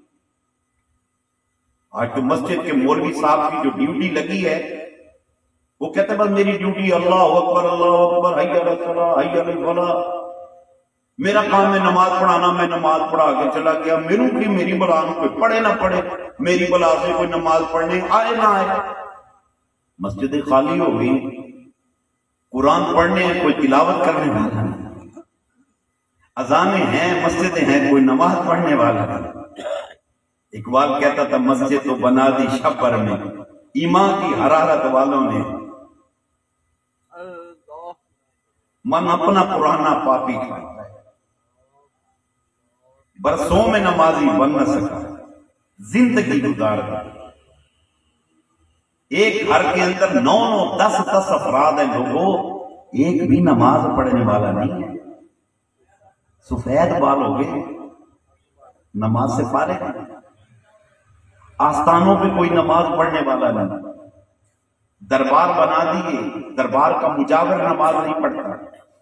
آج تو مسجد کے مولوی صاحب کی جو ڈیوٹی لگی ہے، وہ کہتے ہیں بس میری ڈیوٹی اللہ اکبر اللہ اکبر حی علی الصلاۃ حی علی الفلاح، میرا کام ہے نماز پڑھانا، میں نماز پڑھا کے چلا گیا، میروں کی میری بلا کوئی پڑھے نہ پڑھے، میری بلا سے کوئی نماز پڑھنے آئے نہ آئے۔ مسجدیں خالی ہو گئی، قرآن پڑھنے ہیں کوئی تلاوت کرنے والا نہیں، اذانیں ہیں مسجدیں ہیں کوئی نماز پڑھنے والا نہیں۔ اقبال کہتا تھا مسجد تو بنا دی شپر میں، ایمان کی حرارت والوں نے، من اپنا پرانا پاپی کھاتا ہے، برسوں میں نمازی بن نہ سکا، زندگی گزارتا، ایک گھر کے اندر نو نو دس دس افراد ہیں لوگوں، ایک بھی نماز پڑھنے والا نہیں ہے، سفید بال ہو گئے، نماز سے فارغ ہیں، آستانوں پہ کوئی نماز پڑھنے والا نہیں، دربار بنا دیے، دربار کا مجاور نماز نہیں پڑھتا،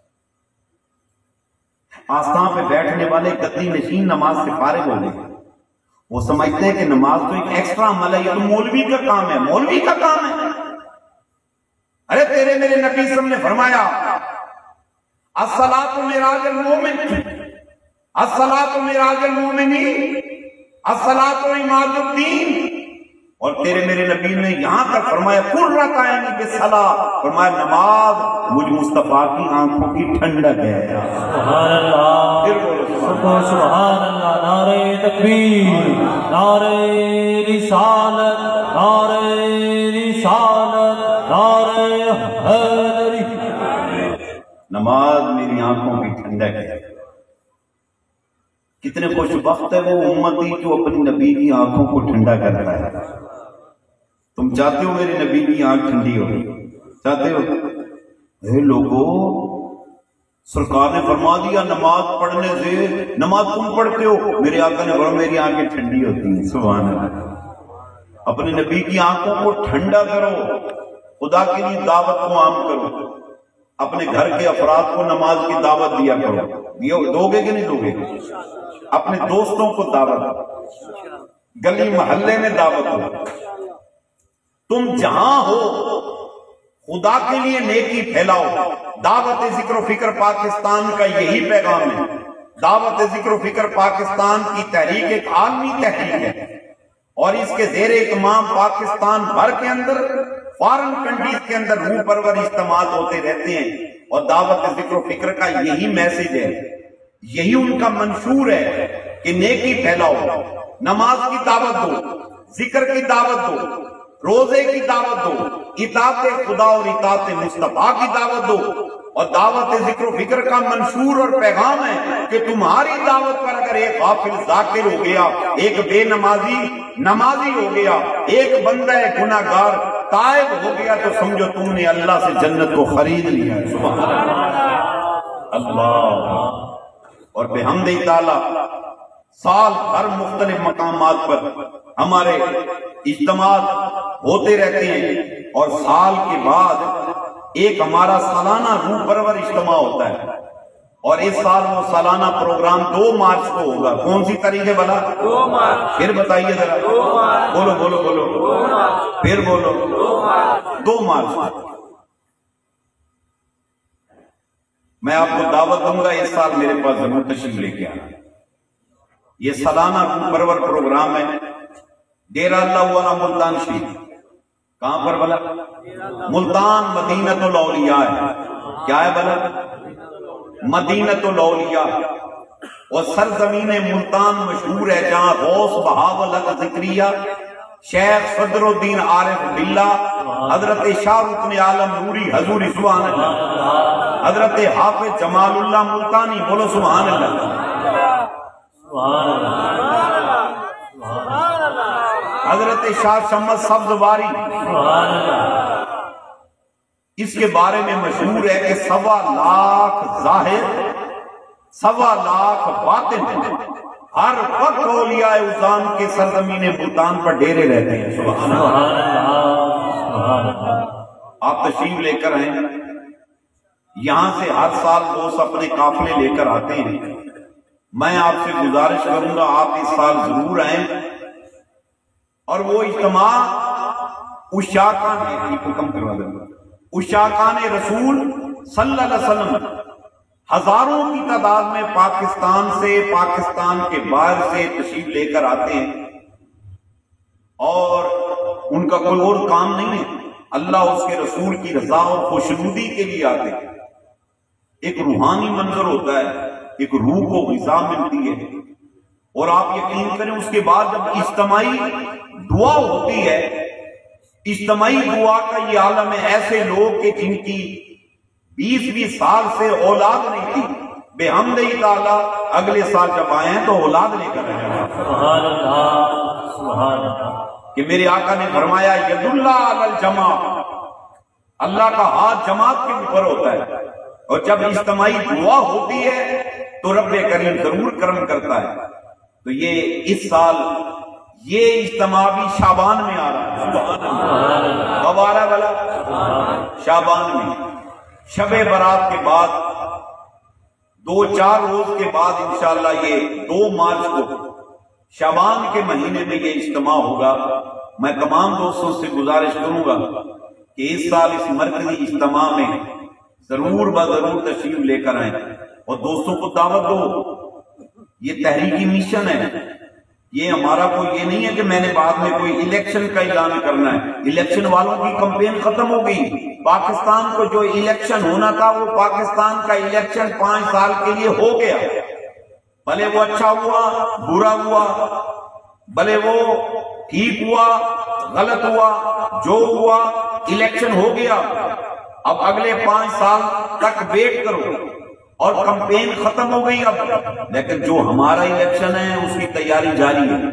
آستان پہ بیٹھنے والے گدی نشین نماز سے فارغ ہو گئے، وہ سمجھتے ہیں کہ نماز تو ایک ایکسٹرا عمل ہے، یہ تو مولوی کا کام ہے، مولوی کا کام ہے۔ ارے تیرے میرے نبی صلی اللہ علیہ وسلم نے فرمایا الصلاۃ معراج المومن، अस्सलातु मिराजुल मोमिनीन, अस्सलातु इमादुद्दीन। और तेरे मेरे नबी ने यहाँ तक फरमाया कुर्रत ऐनी बिस्सला, फरमाया नमाज मुझ मुस्तफा की आंखों की ठंडक है। सुभान अल्लाह, फिर बोलो सुभान सुभान अल्लाह। नारे तकबीर, नारे रिसालत, नारे रिसालत, नारे हैदरी। नमाज मेरी आंखों की ठंडक है। कितने खुशबख्त है वो उम्मती जो अपनी नबी की आंखों को ठंडा करता है। तुम चाहते हो मेरे नबी की आंख ठंडी हो? चाहते हो? हे लोगों, सरकार ने फरमा दिया नमाज पढ़ने से, नमाज तुम पढ़ते हो, मेरे आका ने फरमाया मेरी आंखें ठंडी होती हैं। सुभान अल्लाह। अपने नबी की आंखों को ठंडा करो, खुदा के लिए दावत को आम करो, अपने घर के अफराद को नमाज की दावत दिया करो। दोगे कि नहीं दोगे? अपने दोस्तों को दावत, गली मोहल्ले में दावत दो। तुम जहां हो खुदा के लिए नेकी फैलाओ। दावत जिक्र फिक्र पाकिस्तान का यही पैगाम है। दावत जिक्र फिक्र पाकिस्तान की तहरीक एक आलमी तहरीक है और इसके जेर इमाम पाकिस्तान भर के अंदर, फॉरेन कंट्रीज के अंदर रूह परवर इज्तिमात होते रहते हैं और दावत जिक्र फिक्र का यही मैसेज है, यही उनका मंशूर है कि नेकी फैलाओ, नमाज की दावत दो, जिक्र की दावत दो, रोजे की दावत दो, इताअत खुदा और इताअत मुस्तफा की दावत दो। और दावत जिक्र फिक्र का मंशूर और पैगाम है कि तुम्हारी दावत पर अगर एक गाफिल जाकिर हो गया, एक बेनमाजी नमाजी हो गया, एक बंदा गुनाहगार ताइब हो गया, तो समझो तुमने अल्लाह से जन्नत को खरीद लिया। सुभान अल्लाह। और बेहम्दि ताला साल भर मुख्तलिफ मकामात पर हमारे इज्तिमात होते रहते हैं और साल के बाद एक हमारा सालाना रूह परवर इज्तिमा होता है और इस साल वो सालाना प्रोग्राम दो मार्च को होगा। कौन सी तारीख है भला? दो मार्च। फिर बताइए जरा, बोलो बोलो बोलो, फिर बोलो, दो मार्च। मैं आपको दावत दूंगा इस साल मेरे पास जरूर तशरीफ लेके आना। ये सालाना रूह परवर प्रोग्राम है डेरा अल्लाह वाला मुल्तान शरीफ। कहां पर भला? मुल्तान मदीनतुल औलिया है। क्या है भला? मदीनतुल औलिया। और सरजमीन मुल्तान मशहूर है जहां गौस बहावल हक ज़िक्रिया, शेख सदरुद्दीन आरिफ बिल्ला, हजरत शाहरुख आलम नूरी हजूरी सुभान अल्लाह, हजरत हाफिज जमालुल्लाह मुल्तानी, बोलो सुभान अल्लाह, हजरत शाह शम्स सब्ज़वारी, इसके बारे में मशहूर है कि सवा लाख जाहिर, सवा लाख बातिन हर वक्त औलिया उज़ाम के सरजमीन मुल्तान पर डेरे रहते हैं। सुभान अल्लाह। आप तशरीफ लेकर आए, यहां से हर साल दोस्त अपने काफिले लेकर आते हैं। मैं आपसे गुजारिश करूंगा आप इस साल जरूर आए और वो इज्तिमा उशाका ने कम करवा देंगे। उशाका ने रसूल सल्लल्लाहु अलैहि वसल्लम हजारों की तादाद में पाकिस्तान से, पाकिस्तान के बाहर से तशरीफ लेकर आते हैं और उनका कोई और काम नहीं है, अल्लाह उसके रसूल की रजा और खुशनुदी के लिए आते हैं। एक रूहानी मंजर होता है, एक रूह को ग़िज़ा मिलती है और आप यकीन करें उसके बाद जब इज्तिमाई दुआ होती है, इज्तिमाई दुआ का ये आलम है, ऐसे लोग के जिनकी बीस बीस साल से औलाद नहीं थी, बेहम्दि ताला अगले साल जब आए हैं तो औलाद लेकर आए। सुभान अल्लाह, सुभान अल्लाह। कि मेरे आका ने फरमाया यदुल्लाह अलल जमा, अल्लाह का हाथ जमात के ऊपर होता है और जब इज्तिमाई दुआ होती है तो रब्बे करीम जरूर करम करता है। तो ये इस साल ये इज्तिमा भी शाबान में आ रहा है। कब आ रहा है भला? शाबान में, शबे बारात के बाद दो चार रोज के बाद इंशाअल्लाह ये दो मार्च को शाबान के महीने में ये इज्तिमा होगा। मैं तमाम दोस्तों से गुजारिश करूंगा कि इस साल इस मरकजी इज्तिमा में जरूर ब जरूर तशरीफ लेकर आए और दोस्तों को दावत दो। یہ تحریکی مشن ہے، یہ ہمارا کوئی یہ نہیں ہے کہ میں نے بعد میں کوئی الیکشن کا اعلان کرنا ہے۔ الیکشن والوں کی کمپین ختم ہو گئی۔ پاکستان کو جو الیکشن ہونا تھا وہ پاکستان کا الیکشن پانچ سال کے لیے ہو گیا، بھلے وہ اچھا ہوا برا ہوا، بھلے وہ ٹھیک ہوا غلط ہوا، جو ہوا الیکشن ہو گیا۔ اب اگلے پانچ سال تک ویٹ کرو، اور کمپین ختم ہو گئی اب، لیکن جو ہمارا الیکشن ہے اس کی تیاری جاری ہے۔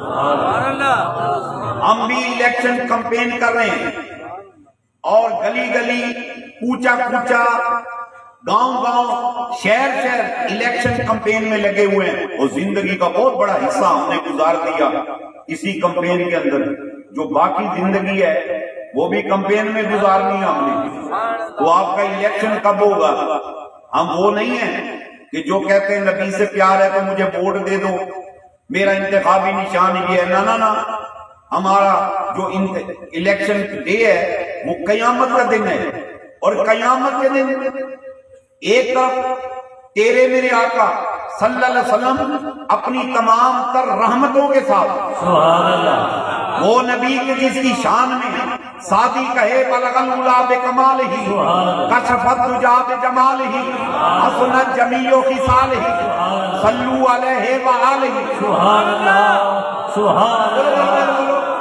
ہم بھی الیکشن کمپین کر رہے ہیں، اور گلی گلی کوچا کوچا گاؤں گاؤں شہر شہر الیکشن کمپین میں لگے ہوئے ہیں، اور زندگی کا بہت بڑا حصہ ہم نے گزار دیا اسی کمپین کے اندر۔ جو باقی زندگی ہے وہ بھی کمپین میں گزارنی ہے ہم نے۔ تو آپ کا الیکشن کب ہوگا؟ ہم وہ نہیں ہیں کہ جو کہتے ہیں نبی سے پیار ہے تو مجھے ووٹ دے دو، میرا انتخابی نشان یہ ہے۔ نہ نہ نہ، ہمارا جو الیکشن ڈے ہے وہ قیامت کا دن ہے، اور قیامت کے دن ایک طرف تیرے میرے آقا صلی اللہ علیہ وسلم اپنی تمام تر رحمتوں کے ساتھ، سبحان اللہ، وہ نبی کے جس کی شان میں سادی کہے بلغ العلا بکمالہ، کشفت دجا بجمالہ، حسنت جمیع خصالہ، صلو علیہ وآلہ۔ سبحان اللہ، سبحان اللہ،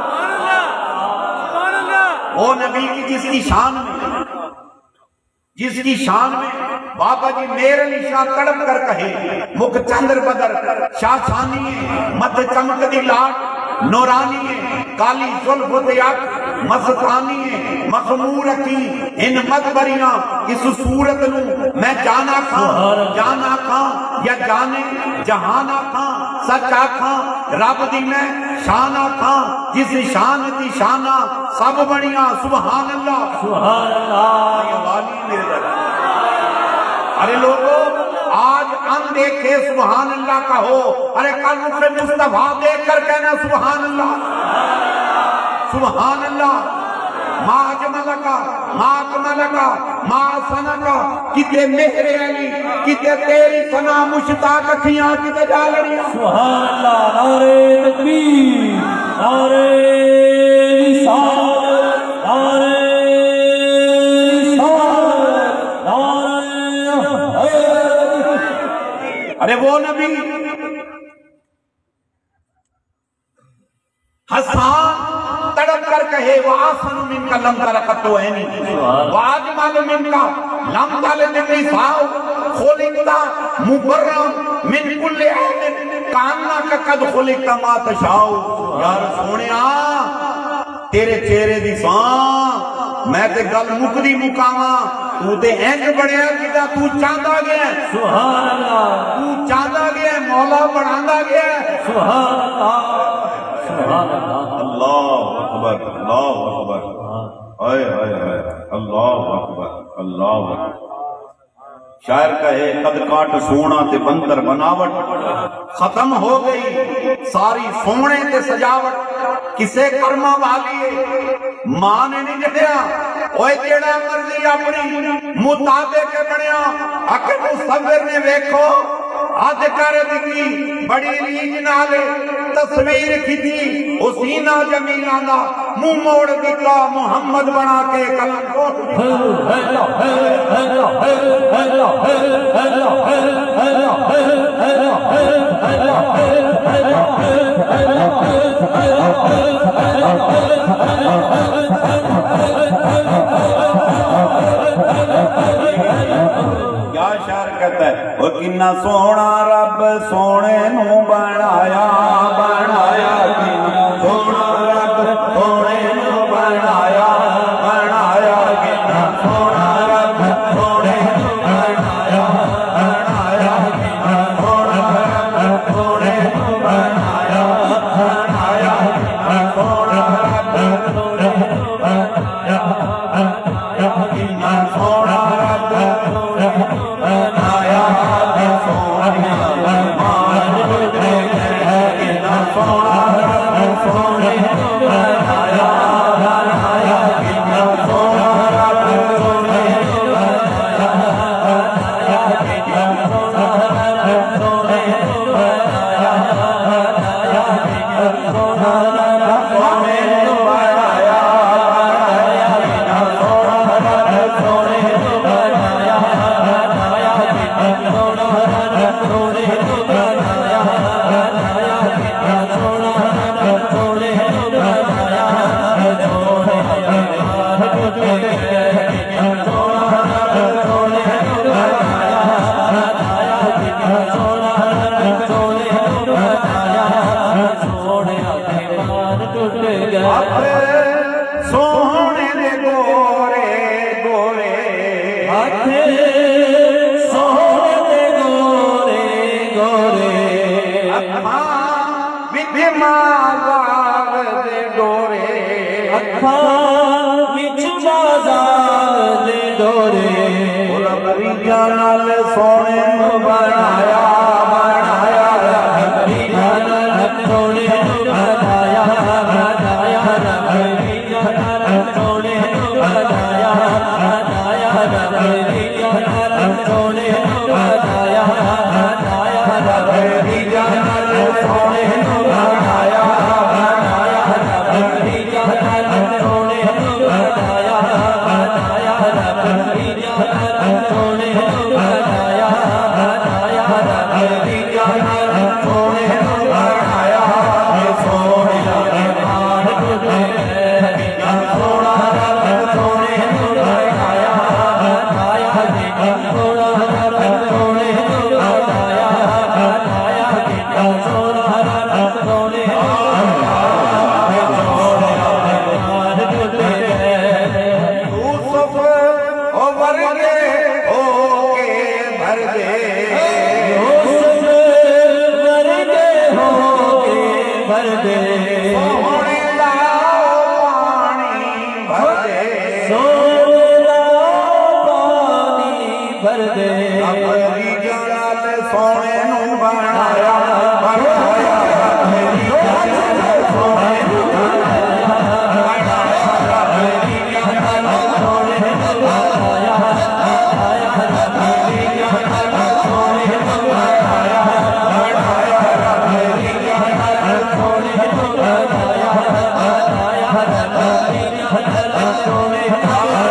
وہ نبی کی جس کی شان میں، جس کی شان میں بابا جی میرے نشاں تڑپ کر کہے، مکھ چندر بدر شاہ چھانی ہے، مدھ چمک دی لاٹ نورانی ہے، کالی زلف دیاک مستانی ہے، مخمور کی ان مدبریاں اس صورت نو میں جانا کھاں، جانا کھاں یا جانے جہانا کھاں، سچا کھاں رب دی میں شانہ کھاں، جس شان دی شانہ سب بڑیاں۔ سبحان اللہ، سبحان اللہ، یہ والی میرے در۔ ارے لوگوں آج ان دیکھے سبحان اللہ کا ہو، ارے کل رخ مصطفیٰ دیکھ کر کہنا سبحان اللہ، سبحان اللہ۔ ما اجملکا ما اکملکا ما احسنکا، کتے مہر علی کتے تیری ثنا مشتاق اکھیاں کتے جا لڑیاں۔ سبحان اللہ، نعرہ تکبیر، نعرہ رسالت، نعرہ رسالت، نعرہ حیدر۔ ارے وہ نبی حسان تڑپ کر کہے وَآسَنُ مِنْكَ لَمْ تَرَقَتُ عَيْنِي وَآجْمَلُ مِنْكَ لَمْ تَلِدْ النِّسَاءُ خُلِقْتَ مُبَرًّا مِنْ كُلِّ عَيْبٍ كَأَنَّكَ قَدْ خُلِقْتَ مَا تَشَاءُ۔ یار سونیا تیرے چہرے دی سان میں تے گل مکدی مکاواں، تو تے اینج بڑھیا کیتا تو چاہتا گیا ہے، سبحان اللہ، تو چاہتا گیا ہے، مولا بڑھاندا گیا ہے۔ سبحان اللہ، سبحان اللہ، اللہ اکبر، اللہ اکبر، اے اے اے اللہ اکبر، اللہ اکبر۔ شاعر کہے قد کاٹ سونا تے بندر بناوٹ، ختم ہو گئی ساری سونے تے سجاوٹ، کسے کرما والی ماں نے نہیں جڑیا، اوے جیڑا مرضی اپنی مطابق بنیا، اکھے مصور نے ویکھو آدھ کر دی بڑی ریج نالے تصویر کھتی حسینہ جمیلہ دا منہ موڑ دیتا محمد بنا کے کلم کو۔ کیا شعر کہتا ہے، وہ کنا سونا رب سونے نو بنایا، بنایا کنا سونا رب سونے نو بنایا، بنایا کنا سونا رب سونے نو بنایا، بنایا کنا سونا رب سونے نو بنایا، بنایا کنا سونا رب سونے نو بنایا، بنایا کنا سونا رب سونے نو بنایا، سونا سونے دے گورے گورے ہاتھ سونے دے گورے گورے اکھاں وچ بازار دے ڈورے اکھاں وچ بازار دے ڈورے بولا مریضاں نال سونے نوں بنایا بنایا مریضاں نال سونے نوں بنایا بنایا سونے نوں بنایا بنایا مریضاں نال سونے نوں بنایا بنایا مریضاں نال سونے نوں بنایا بنایا مریضاں نال سونے نوں بنایا بنایا مریضاں نال سونے نوں بنایا بنایا مریضاں نال سونے نوں بنایا سونے ایمان ٹوٹے سونا سونے نوں بنایا بنایا سونا سونے نوں بنایا بنایا سونا سونے یوسف او ورگے ہو کے بھر دے یوسف ورگے ہو کے بھر دے سونے دا پانی بھر دے سونے دا پانی بھر دے اپنی جلال سونے نوں بنایا بنایا میری جلال سونے نوں بنایا بنایا میری جلال سونے نوں بنایا بنایا میری جلال سونے نوں بنایا بنایا میری جلال سونے نوں بنایا بنایا میری جلال سونے نوں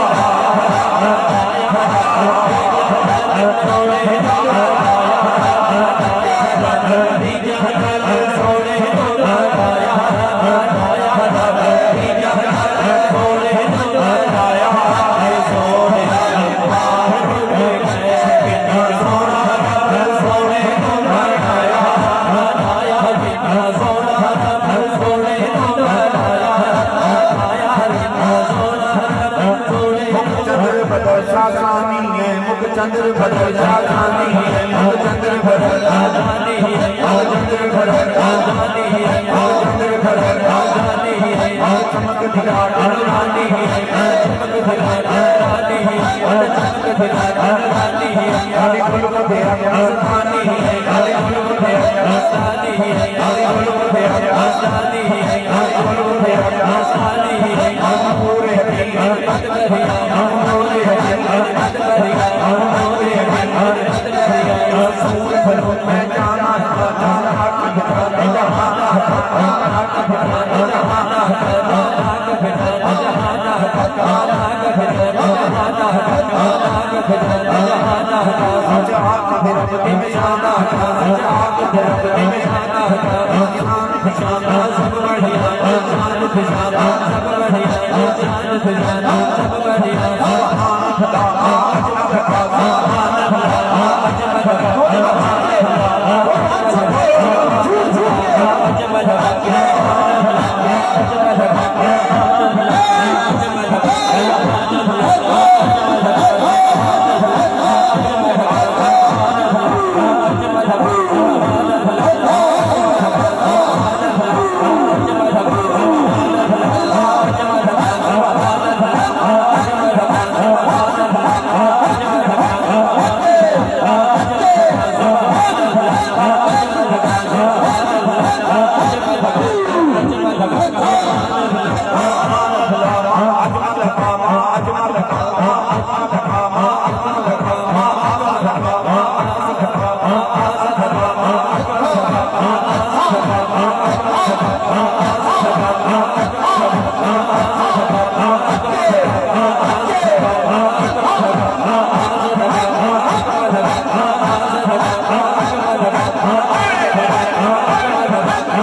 چندر بدل جاتی ہے چندر بدل جاتی ہے چندر بدل جاتی ہے چندر بدل جاتی ہے چمک دکھا جاتی ہے چمک دکھا جاتی ہے چمک دکھا جاتی ہے علی گل کو دیا جاتی ہے علی گل کو دیا جاتی ہے علی گل کو دیا جاتی ہے علی گل کو دیا جاتی ہے پورے حقیقت کریا پورے حقیقت کریا رسول بنو میں جانا جانا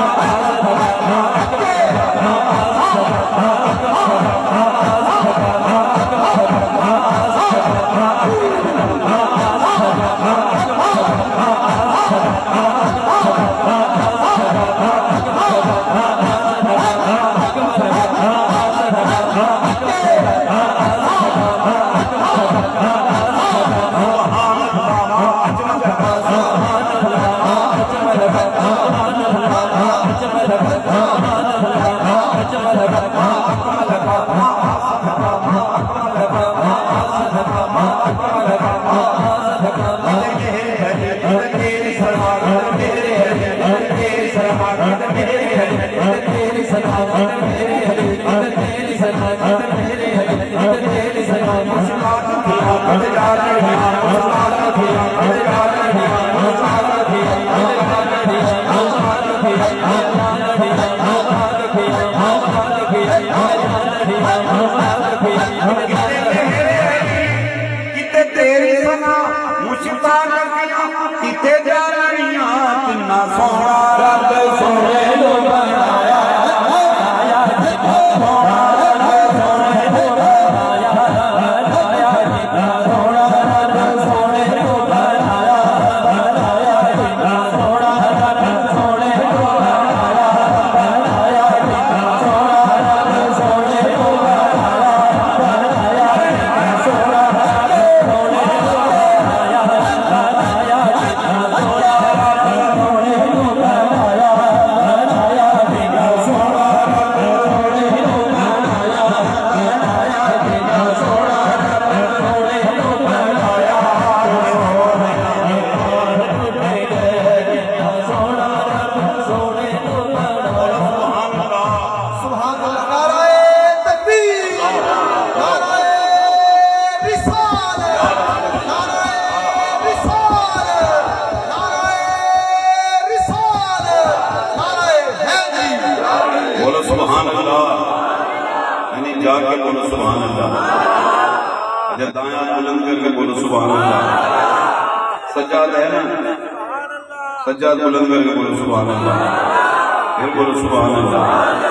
Oh, मुस्कान किया कट जाती है मुस्कान किया कट जाती है मुस्कान किया कट जाती है मुस्कान किया कट जाती है मुस्कान किया मुस्कान किया कट जाती है किते तेरी सना मुस्कान किया किते जानियां किन्ना सोहना रब सोने लो बनाया सज्जाद है ना सज्जाद बुलंद करके बोलो सुभान अल्लाह फिर बोलो सुभान अल्लाह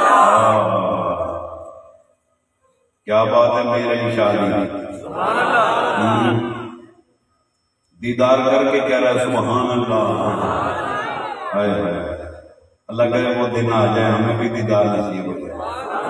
क्या बात है मेरे शादी दीदार करके कह रहा है सुभान अल्लाह हाय हाय अल्लाह करे वो दिन आ जाए हमें भी दीदार नसीब हो जाए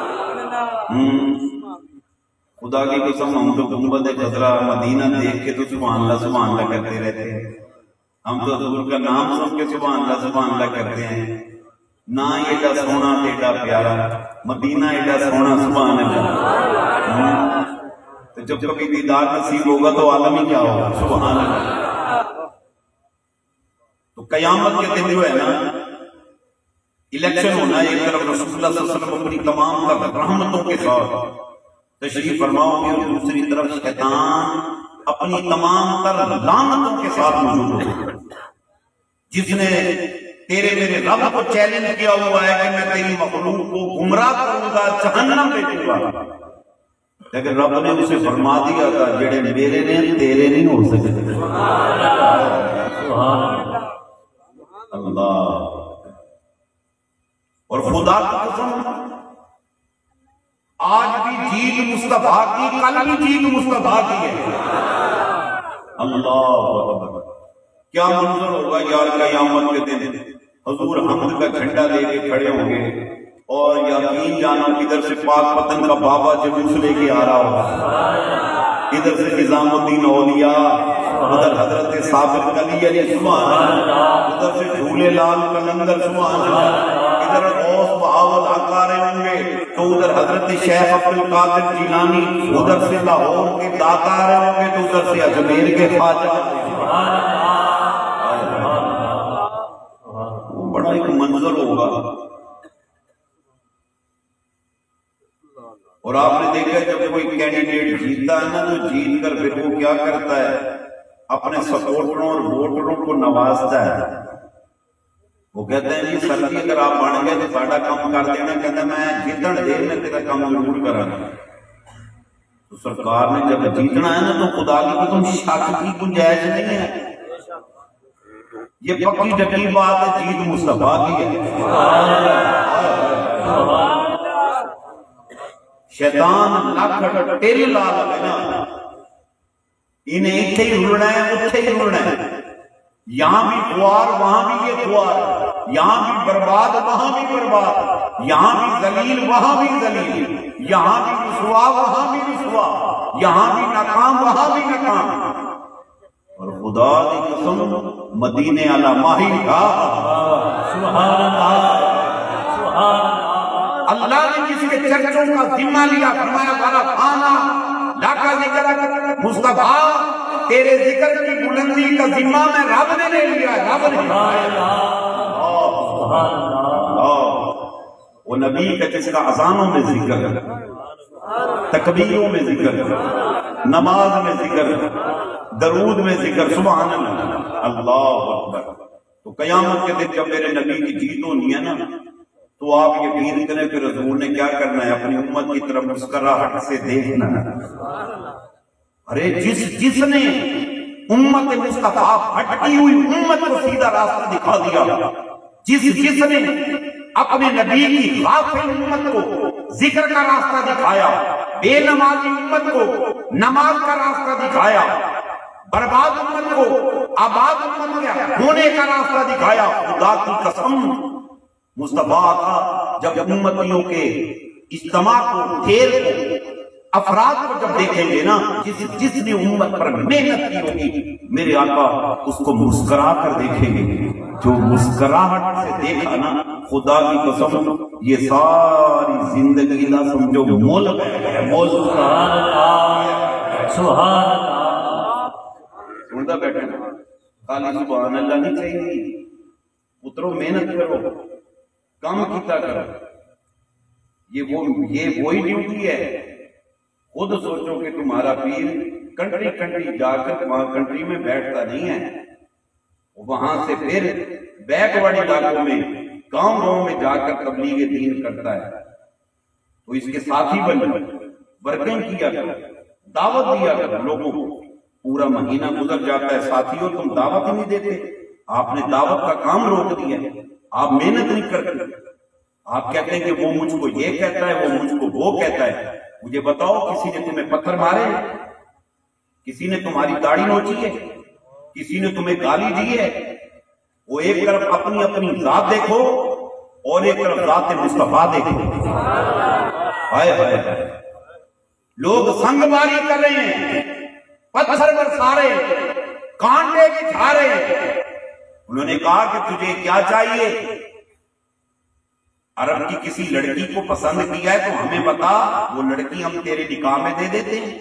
खुदा की कसम हम तो गुंबद खतरा मदीना देख के तो सुभान अल्लाह सुभान अल्लाह करते रहते हैं हम तो हुजूर का नाम सुन के सुभान अल्लाह सुभान अल्लाह करते हैं ना एडा सोना एडा प्यारा मदीना एडा सोना सुभान अल्लाह तो जब कभी दीदार नसीब होगा तो आलम ही क्या होगा सुभान अल्लाह तो कयामत के दिन जो है ना इलेक्शन होना एक तरफ रसूलुल्लाह सल्लल्लाहु अलैहि वसल्लम अपनी तमाम रहमतों के साथ तशरीफ फरमाओगे और दूसरी तरफ शैतान अपनी तमाम तर लानतों के साथ मौजूद होगा जिसने तेरे मेरे रब को चैलेंज किया हुआ है कि मैं तेरी मखलूक को गुमराह करूंगा जहन्नम में भेजूंगा लेकिन रब ने उसे फरमा दिया था जेड़े मेरे ने तेरे नहीं हो सकते अल्लाह और खुदा की कसम आज भी जीत मुस्तफा की कल भी जीत मुस्तफा की है अल्लाह क्या मंजर होगा यार कयामत के दिन हुजूर हमद का झंडा लेके खड़े होंगे और यकीन जाना इधर से पाक पतन का बाबा जुलूस लेके आ रहा होगा इधर से निजामुद्दीन औलिया उधर हजरत साबिर अली अली सुभान अल्लाह उधर से झूले लाल कलंदर सुभान अल्लाह इधर गौस बहावल आका रहे होंगे तो उधर हजरत शेख अब्दुल कादिर जिलानी उधर से लाहौर के दाता रहे होंगे तो उधर से अजमेर के ख्वाजा वो बड़ा एक मंजर होगा और आपने देखा जब कोई कैंडिडेट जीतता है ना तो जीत कर फिर वो क्या करता है अपने सपोर्टरों और वोटरों को नवाजता है वो कहते हैं जी सर जी अगर आप बन गए तो साडा काम कर देना कहता मैं जीतन देर में तेरा काम जरूर करांगा तो सरकार ने जब जीतना है ना तो खुदा की कसम शक की गुंजाइश नहीं है ये पक्की डटी बात है जीत मुस्तफा की है शैतान लख टेल ला लगे ना इन्हें इत्थे ही रुलना है उत्थे ही रुलना है यहां भी खुआर वहां भी ये खुआर यहां भी बर्बाद वहां भी बर्बाद यहां भी जलील वहां भी जलील यहां भी रुसवा वहां भी रुसवा यहां भी नाकाम वहां भी नाकाम और खुदा की कसम मदीने वाला माही का सुभान अल्लाह सुभान अल्लाह ने जिसके चर्चों का जिम्मा लिया फरमाया वाला खाना लाका जिक्र मुस्तफा तेरे जिक्र की बुलंदी का जिम्मा में रब ने ले लिया रब ने वो नबी का जिसका अजानों में जिक्र तकबीरों में जिक्र نماز میں ذکر، درود میں ذکر، سبحان اللہ، اللہ اکبر۔ تو قیامت کے دن جب میرے نبی کی جیت ہونی ہے نا، تو آپ یقین کریں کہ حضور نے کیا کرنا ہے، اپنی امت کی طرف مسکراہٹ سے دیکھنا ہے۔ ارے جس جس نے امت مصطفیٰ بھٹکی ہوئی امت کو سیدھا راستہ دکھا دیا، جس جس نے اپنے نبی کی غافل امت کو ذکر کا راستہ دکھایا، بے نمازی امت کو نماز کا راستہ دکھایا، برباد امت کو آباد امت کے ہونے کا راستہ دکھایا، خدا کی قسم مصطفیٰ کا جب امتیوں کے اجتماع کو، کھیل کو، افراد کو جب دیکھیں گے نا، جس جس نے امت پر محنت کی ہوگی، میرے آقا اس کو مسکرا کر دیکھیں گے۔ جو مسکراہٹ سے دیکھا نا، خدا کی قسم یہ ساری زندگی نہ سمجھو مول ہے، مول۔ سبحان اللہ، سبحان اللہ۔ سنتا بیٹھے خالی سبحان اللہ نہیں چاہیے، پترو محنت کرو، کام کیتا کرو۔ یہ وہ یہ وہی ڈیوٹی ہے۔ خود سوچو کہ تمہارا پیر کنٹری کنٹری جا کر وہاں کنٹری میں بیٹھتا نہیں ہے، وہاں سے پھر بیک والی علاقوں میں گاؤں گاؤں میں جا کر تبلیغ دین کرتا ہے۔ تو اس کے ساتھی بن برکیں کیا کر، دعوت دیا کر لوگوں کو۔ پورا مہینہ گزر جاتا ہے، ساتھیوں تم دعوت ہی نہیں دیتے، آپ نے دعوت کا کام روک دیا، آپ محنت نہیں کرتے، آپ کہتے ہیں کہ وہ مجھ کو یہ کہتا ہے، وہ مجھ کو وہ کہتا ہے۔ مجھے بتاؤ، کسی نے تمہیں پتھر مارے، کسی نے تمہاری داڑھی نوچی ہے، کسی نے تمہیں گالی دی ہے؟ وہ ایک طرف اپنی اپنی ذات دیکھو اور ایک طرف ذات مصطفیٰ دیکھو۔ ہائے ہائے، لوگ سنگ باری کر رہے ہیں، پتھر برسا رہے ہیں، کانٹے بچھا رہے ہیں۔ انہوں نے کہا کہ تجھے کیا چاہیے؟ عرب کی کسی لڑکی کو پسند کیا ہے تو ہمیں بتا، وہ لڑکی ہم تیرے نکاح میں دے دیتے ہیں۔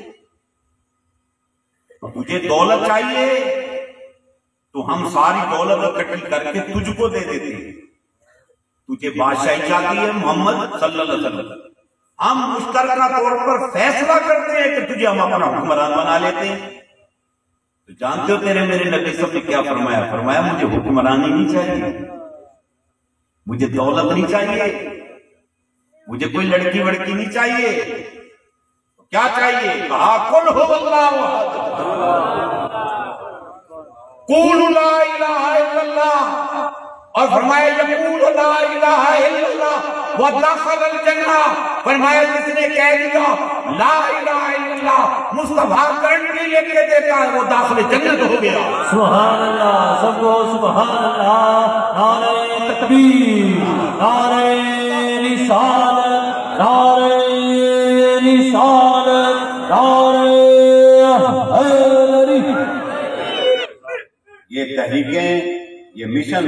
تجھے دولت چاہیے تو ہم ساری دولت اکٹھی کر کے تجھ کو دے دیتے ہیں۔ تجھے بادشاہی چاہتی ہے محمد صلی اللہ علیہ وسلم، ہم مشترکہ طور پر فیصلہ کرتے ہیں کہ تجھے ہم اپنا حکمران بنا لیتے ہیں۔ تو جانتے ہو تیرے میرے نبی صاحب نے کیا فرمایا؟ فرمایا مجھے حکمرانی نہیں چاہیے، مجھے دولت نہیں چاہیے، مجھے کوئی لڑکی وڑکی نہیں چاہیے، کیا چاہیے؟ کہا قل هو اللہ احد قولوا لا الہ الا اللہ، اور فرمایا یقول لا الہ الا اللہ ودخل الجنہ، فرمایا جس نے کہہ دیا لا الہ الا اللہ، مصطفیٰ کرنٹلی لے کے دیتا ہے، وہ داخل جنت ہو گیا۔ سبحان اللہ، سب کو سبحان اللہ۔ نعرہ تکبیر، نعرہ رسالت، نعرہ رسالت، نعرہ حیدری۔ یہ تحریکیں، یہ مشن،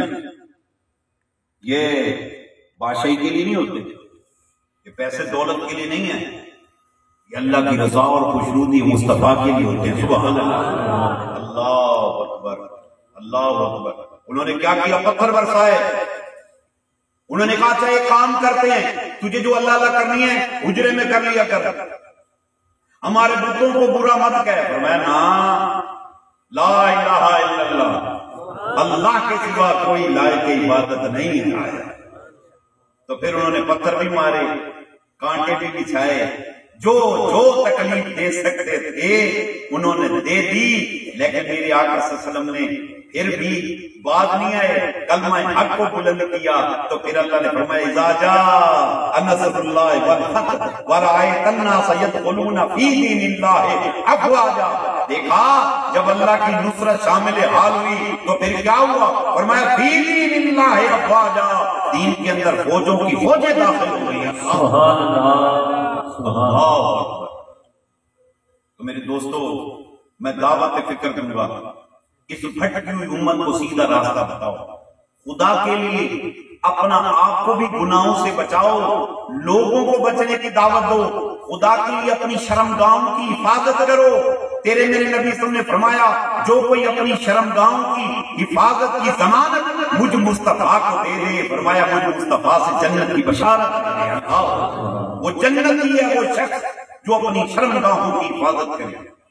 یہ بادشاہی کے لیے نہیں ہوتے، یہ پیسے دولت کے لیے نہیں ہے، یہ اللہ کی رضا اور خوشنودی مصطفیٰ کے لیے ہوتے ہیں۔ سبحان اللہ، اللہ اکبر، اللہ اکبر۔ انہوں نے کیا کیا؟ پتھر برسائے۔ انہوں نے کہا اچھا ایک کام کرتے ہیں، تجھے جو اللہ اللہ کرنی ہے حجرے میں کر لیا کر، ہمارے بتوں کو برا مت کہہ۔ فرمایا نا، لا الہ الا اللہ، اللہ کے سوا کوئی لائق عبادت نہیں ہے۔ تو پھر انہوں نے پتھر بھی مارے، کانٹے بھی بچھائے، جو جو تکلیف دے سکتے تھے انہوں نے دے دی، لیکن میرے آقا صلی اللہ علیہ وسلم نے پھر بھی بات نہیں آئے، کلمہ حق کو بلند کیا۔ تو پھر اللہ نے فرمایا اذا جاء نصر اللہ والفتح ورأیت الناس يدخلون فی دین اللہ افواجا، دیکھا جب اللہ کی نصرت شامل حال ہوئی تو پھر کیا ہوا؟ فرمایا فی دین اللہ افواجا، دین کے اندر فوجوں کی فوجیں داخل ہو گئی۔ سبحان اللہ، سبحان اللہ۔ تو میرے دوستو، میں دعوت فکر دوں گا، اس بھٹکی ہوئی امت کو سیدھا راستہ بتاؤ، خدا کے لیے اپنا آپ کو بھی گناہوں سے بچاؤ، لوگوں کو بچنے کی دعوت دو، خدا کے لیے اپنی شرمگاہوں کی حفاظت کرو۔ تیرے میرے نبی صلی اللہ علیہ وسلم نے فرمایا جو کوئی اپنی شرمگاہوں کی حفاظت کی ضمانت مجھ مصطفیٰ کو دے دے، فرمایا مجھ مصطفیٰ سے جنت کی بشارت کرے۔ وہ جنتی ہے وہ شخص جو اپنی شرمگاہوں کی حفاظت کرے۔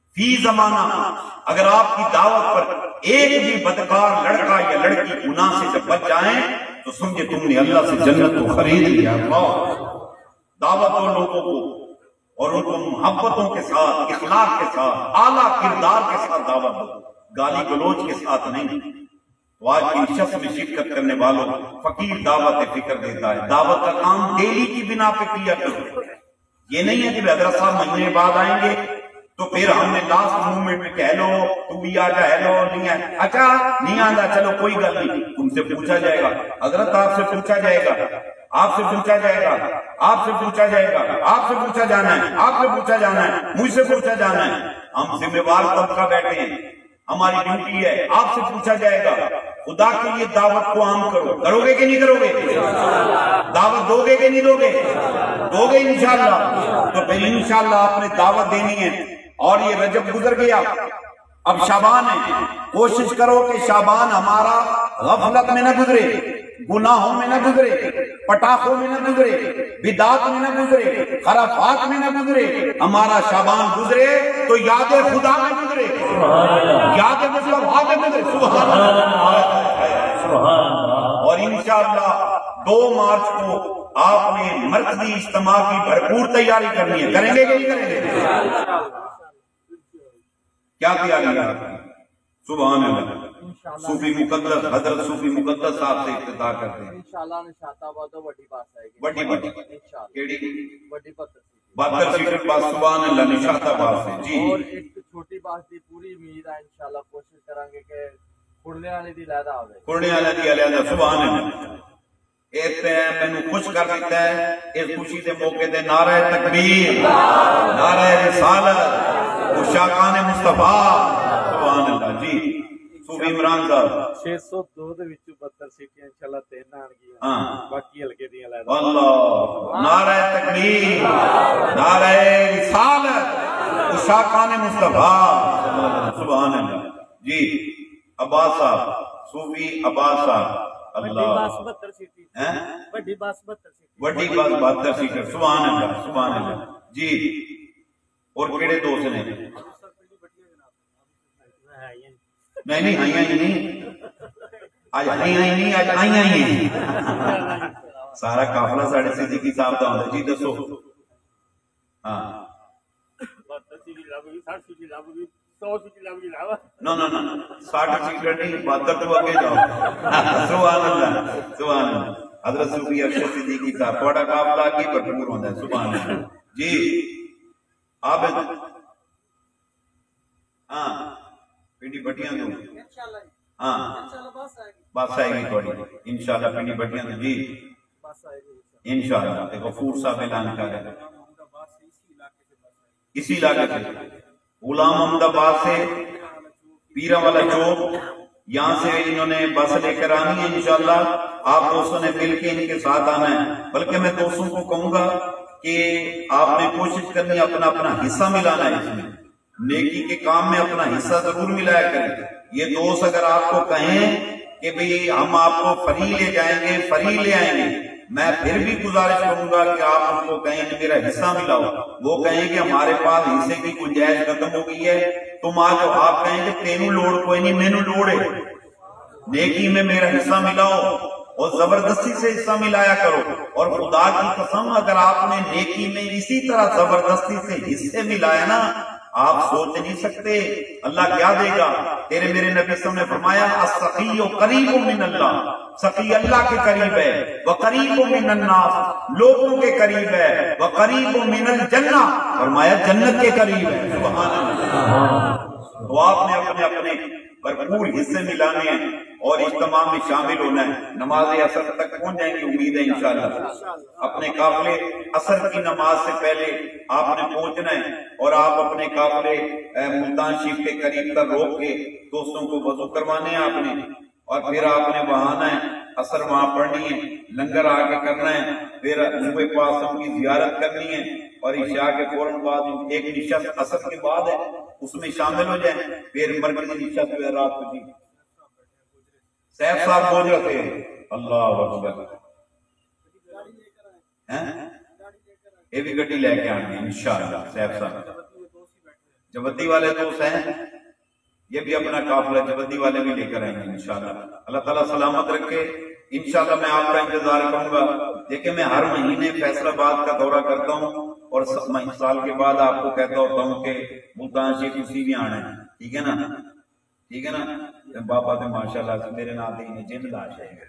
فی زمانہ اگر آپ کی دعوت پر ایک بھی بدکار لڑکا یا لڑکی گناہ سے جب بچ جائیں تو سمجھے تم نے اللہ سے جنت کو خرید لیا. اللہ دعوت دو لوگوں کو اور ان کو محبتوں کے ساتھ، اخلاق کے ساتھ، اعلیٰ کردار کے ساتھ دعوت دو، گالی گلوچ کے ساتھ نہیں. تو آج کی شخص میں شرکت کرنے والوں فقیر دعوت فکر دیتا ہے. دعوت کا کام ڈیلی کی بنا پہ کیا کرو. یہ نہیں ہے کہ حضرت صاحب مہینے بعد آئیں گے تو پھر ہم نے لاسٹ مومنٹ میں کہہ لو تو بھی آ جا، ہیلو نہیں ہے، اچھا نہیں آندا چلو کوئی گل نہیں. تم سے پوچھا جائے گا حضرت، آپ سے پوچھا جائے گا، آپ سے پوچھا جائے گا، آپ سے پوچھا جائے گا، آپ سے پوچھا جانا ہے، آپ سے پوچھا جانا ہے، مجھ سے پوچھا جانا ہے. ہم ذمہ وار طبقہ بیٹھے ہیں، ہماری ڈیوٹی ہے، آپ سے پوچھا جائے گا. خدا کے لیے دعوت کو عام کرو. کرو گے کہ نہیں کرو گے؟ دعوت دو گے کہ نہیں دو گے؟ دو گے انشاءاللہ. تو پھر انشاءاللہ آپ نے دعوت دینی ہے. اور یہ رجب گزر گیا، اب شعبان ہے. کوشش کرو کہ شعبان ہمارا غفلت میں نہ گزرے، گناہوں میں نہ گزرے، پٹاخوں میں نہ گزرے، بدعات میں نہ گزرے، خرافات میں نہ گزرے. ہمارا شعبان گزرے تو یاد خدا میں گزرے، یاد مصطفیٰ میں گزرے. سبحان اللہ. اور انشاءاللہ دو مارچ کو آپ نے مرکزی اجتماع کی بھرپور تیاری کرنی ہے. کریں گے کہ نہیں کریں گے؟ کیا تیاری ہے؟ سبحان اللہ. صوفی مقدس حضرت صوفی مقدس صاحب سے افتتاح کرتے ہیں انشاءاللہ. نشاط آباد بڑی بات آئے گی، بڑی بڑی کیڑی بڑی بات بہتر سیٹر پاس. سبحان اللہ. نشاط آباد سے جی. اور ایک چھوٹی بات دی پوری امید ہے انشاءاللہ کوشش کریں گے کہ کھڑنے والے دی علیحدہ ہوے، کھڑنے والے دی علیحدہ. سبحان اللہ. ایک تے مینوں خوش کر دیتا ہے اس خوشی دے موقع تے نعرہ تکبیر، نعرہ رسالت، عشاقان مصطفیٰ. سبحان اللہ. جی صوفی عمران صاحب چھ سو دو دے وچوں بہتر سیٹیں انشاءاللہ تین آن گیاں، ہاں باقی ہلکے دی علیحدہ. اللہ. نعرہ تکبیر، نعرہ رسالت، عشاقان مصطفیٰ. سبحان اللہ. جی عباس صاحب، صوفی عباس صاحب. اللہ. بہتر سیٹیں ہیں بڑی باس بہتر سیٹیں وڈی بات بہتر سیٹر. سبحان اللہ. سبحان اللہ. جی اور کیڑے دوست نے؟ نہیں نہیں آئیاں ہی نہیں، آج آئیاں ہی نہیں، آج آئیاں ہی نہیں. سارا قافلہ ساڑھے صدیقی صاحب دا ہوتا. جی دسو. ہاں نو نو نو ساٹھ سیٹر نہیں، بہتر تو آگے جاؤ. سبحان اللہ. سبحان اللہ. حضرت صوفی ارشد صدیقی صاحب تھوڑا قافلہ آگے بھرپور ہوتا ہے. سبحان اللہ. جی عابد. ہاں پنڈی بٹیاں دو. ہاں بس آئے گی تھوڑی انشاءاللہ. پنڈی بٹیاں دو. جی انشاءاللہ. غفور صاحب اعلان کر رہے ہیں اسی علاقے سے، غلام محمد آباد سے، پیرا والا چوک، یہاں سے انہوں نے بس لے کر آنی ہے انشاءاللہ. آپ دوستوں نے مل کے ان کے ساتھ آنا ہے. بلکہ میں دوستوں کو کہوں گا کہ آپ نے کوشش کرنی ہے اپنا اپنا حصہ ملانا ہے. اس میں نیکی کے کام میں اپنا حصہ ضرور ملایا کریں. یہ دوست اگر آپ کو کہیں کہ بھئی ہم آپ کو فری لے جائیں گے، فری لے آئیں گے، میں پھر بھی گزارش کروں گا کہ آپ ان کو کہیں کہ میرا حصہ ملاؤ. وہ کہیں کہ ہمارے پاس حصے کی گنجائش ختم ہو گئی ہے، تم آ جاؤ. آپ کہیں کہ تینوں لوڑ کوئی نہیں، مینوں لوڑ ہے، نیکی میں میرا حصہ ملاؤ. اور زبردستی سے حصہ ملایا کرو. اور خدا کی قسم اگر آپ نے نیکی میں اسی طرح زبردستی سے حصے ملایا نا، آپ سوچ نہیں سکتے اللہ کیا دے گا. تیرے میرے نبی صلی اللہ علیہ وسلم نے فرمایا السقی قریب من اللہ، سقی اللہ کے قریب ہے، وقریب من الناس، لوگوں کے قریب ہے، وقریب من الجنہ، فرمایا جنت کے قریب ہے. سبحان اللہ. تو آپ نے اپنے اپنے بھرپور حصے ملانے ہیں اور اجتماع میں شامل ہونا ہے. نماز عصر تک پہنچ جائیں گے امید ہے انشاءاللہ. اپنے قافلے عصر کی نماز سے پہلے آپ نے پہنچنا ہے اور آپ اپنے قافلے ملتان شریف کے قریب تک روک کے دوستوں کو وضو کروانے ہیں آپ نے. اور پھر آپ نے وہاں آنا ہے، عصر وہاں پڑھنی ہے، لنگر آگے کرنا ہے، پھر نبی پاک کی زیارت کرنی ہے. اور عشاء کے فوراً بعد ایک نشست عصر کے بعد ہے، اس میں شامل ہو جائیں. پھر مرکزی نشست ہوئے رات کو. جی سیف صاحب بول رہے تھے. اللہ اکبر. یہ بھی گڈی لے کے آنی ہے انشاءاللہ. سیف صاحب जवद्दी वाले दोस्त हैं, ये भी अपना काफिला जवद्दी वाले भी लेकर आएंगे इंशाल्लाह। अल्लाह ताला सलामत रखे। इंशाल्लाह मैं आपका इंतजार करूंगा। देखिए मैं हर महीने फैसलाबाद का दौरा करता हूँ और साल के बाद आपको कहता होता हूँ कि मुल्तान शेख उसी भी आना है, ठीक है ना, ठीक है ना। बाबा तो माशाल्लाह से मेरे नाम ही जिंद लाश है।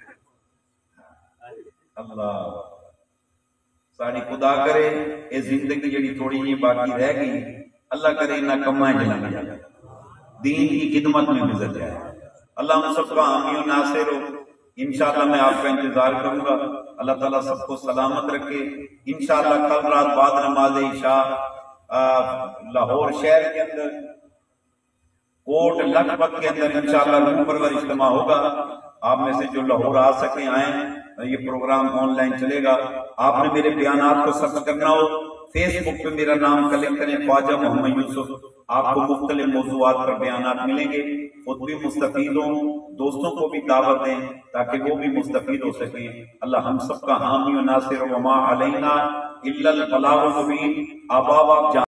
अल्लाह सारी खुदा करे ये जिंदगी जी थोड़ी जी बाकी रह गई, अल्लाह करे इन्ना कम्मा च लग जाए, दीन की खिदमत में गुजर जाए। अल्लाह हम सबका हामी और नासिर हो। इंशाअल्लाह मैं आपका इंतजार करूंगा। अल्लाह ताला सबको सलामत रखे। इंशाअल्लाह कल रात बाद नमाज इशा लाहौर शहर के अंदर कोट लखपत के अंदर इंशाअल्लाह रूह परवर इज्तिमा होगा। आप में से जो लाहौर आ सके आए, ये प्रोग्राम ऑनलाइन चलेगा। आपने मेरे बयानात को सर्च करना हो, फेसबुक पे मेरा नाम कलेक्ट करें ख्वाजा मोहम्मद यूसुफ, आपको मुख्तलिफ मौज़ूआत पर बयानात मिलेंगे। खुद भी मुस्तफीद हो, दोस्तों को भी दावत दें ताकि वो भी मुस्तफीद हो सके। अल्लाह हम सबका हामी व नासिर व मा अलैना इल्लल बलागुल मुबीन। अब आप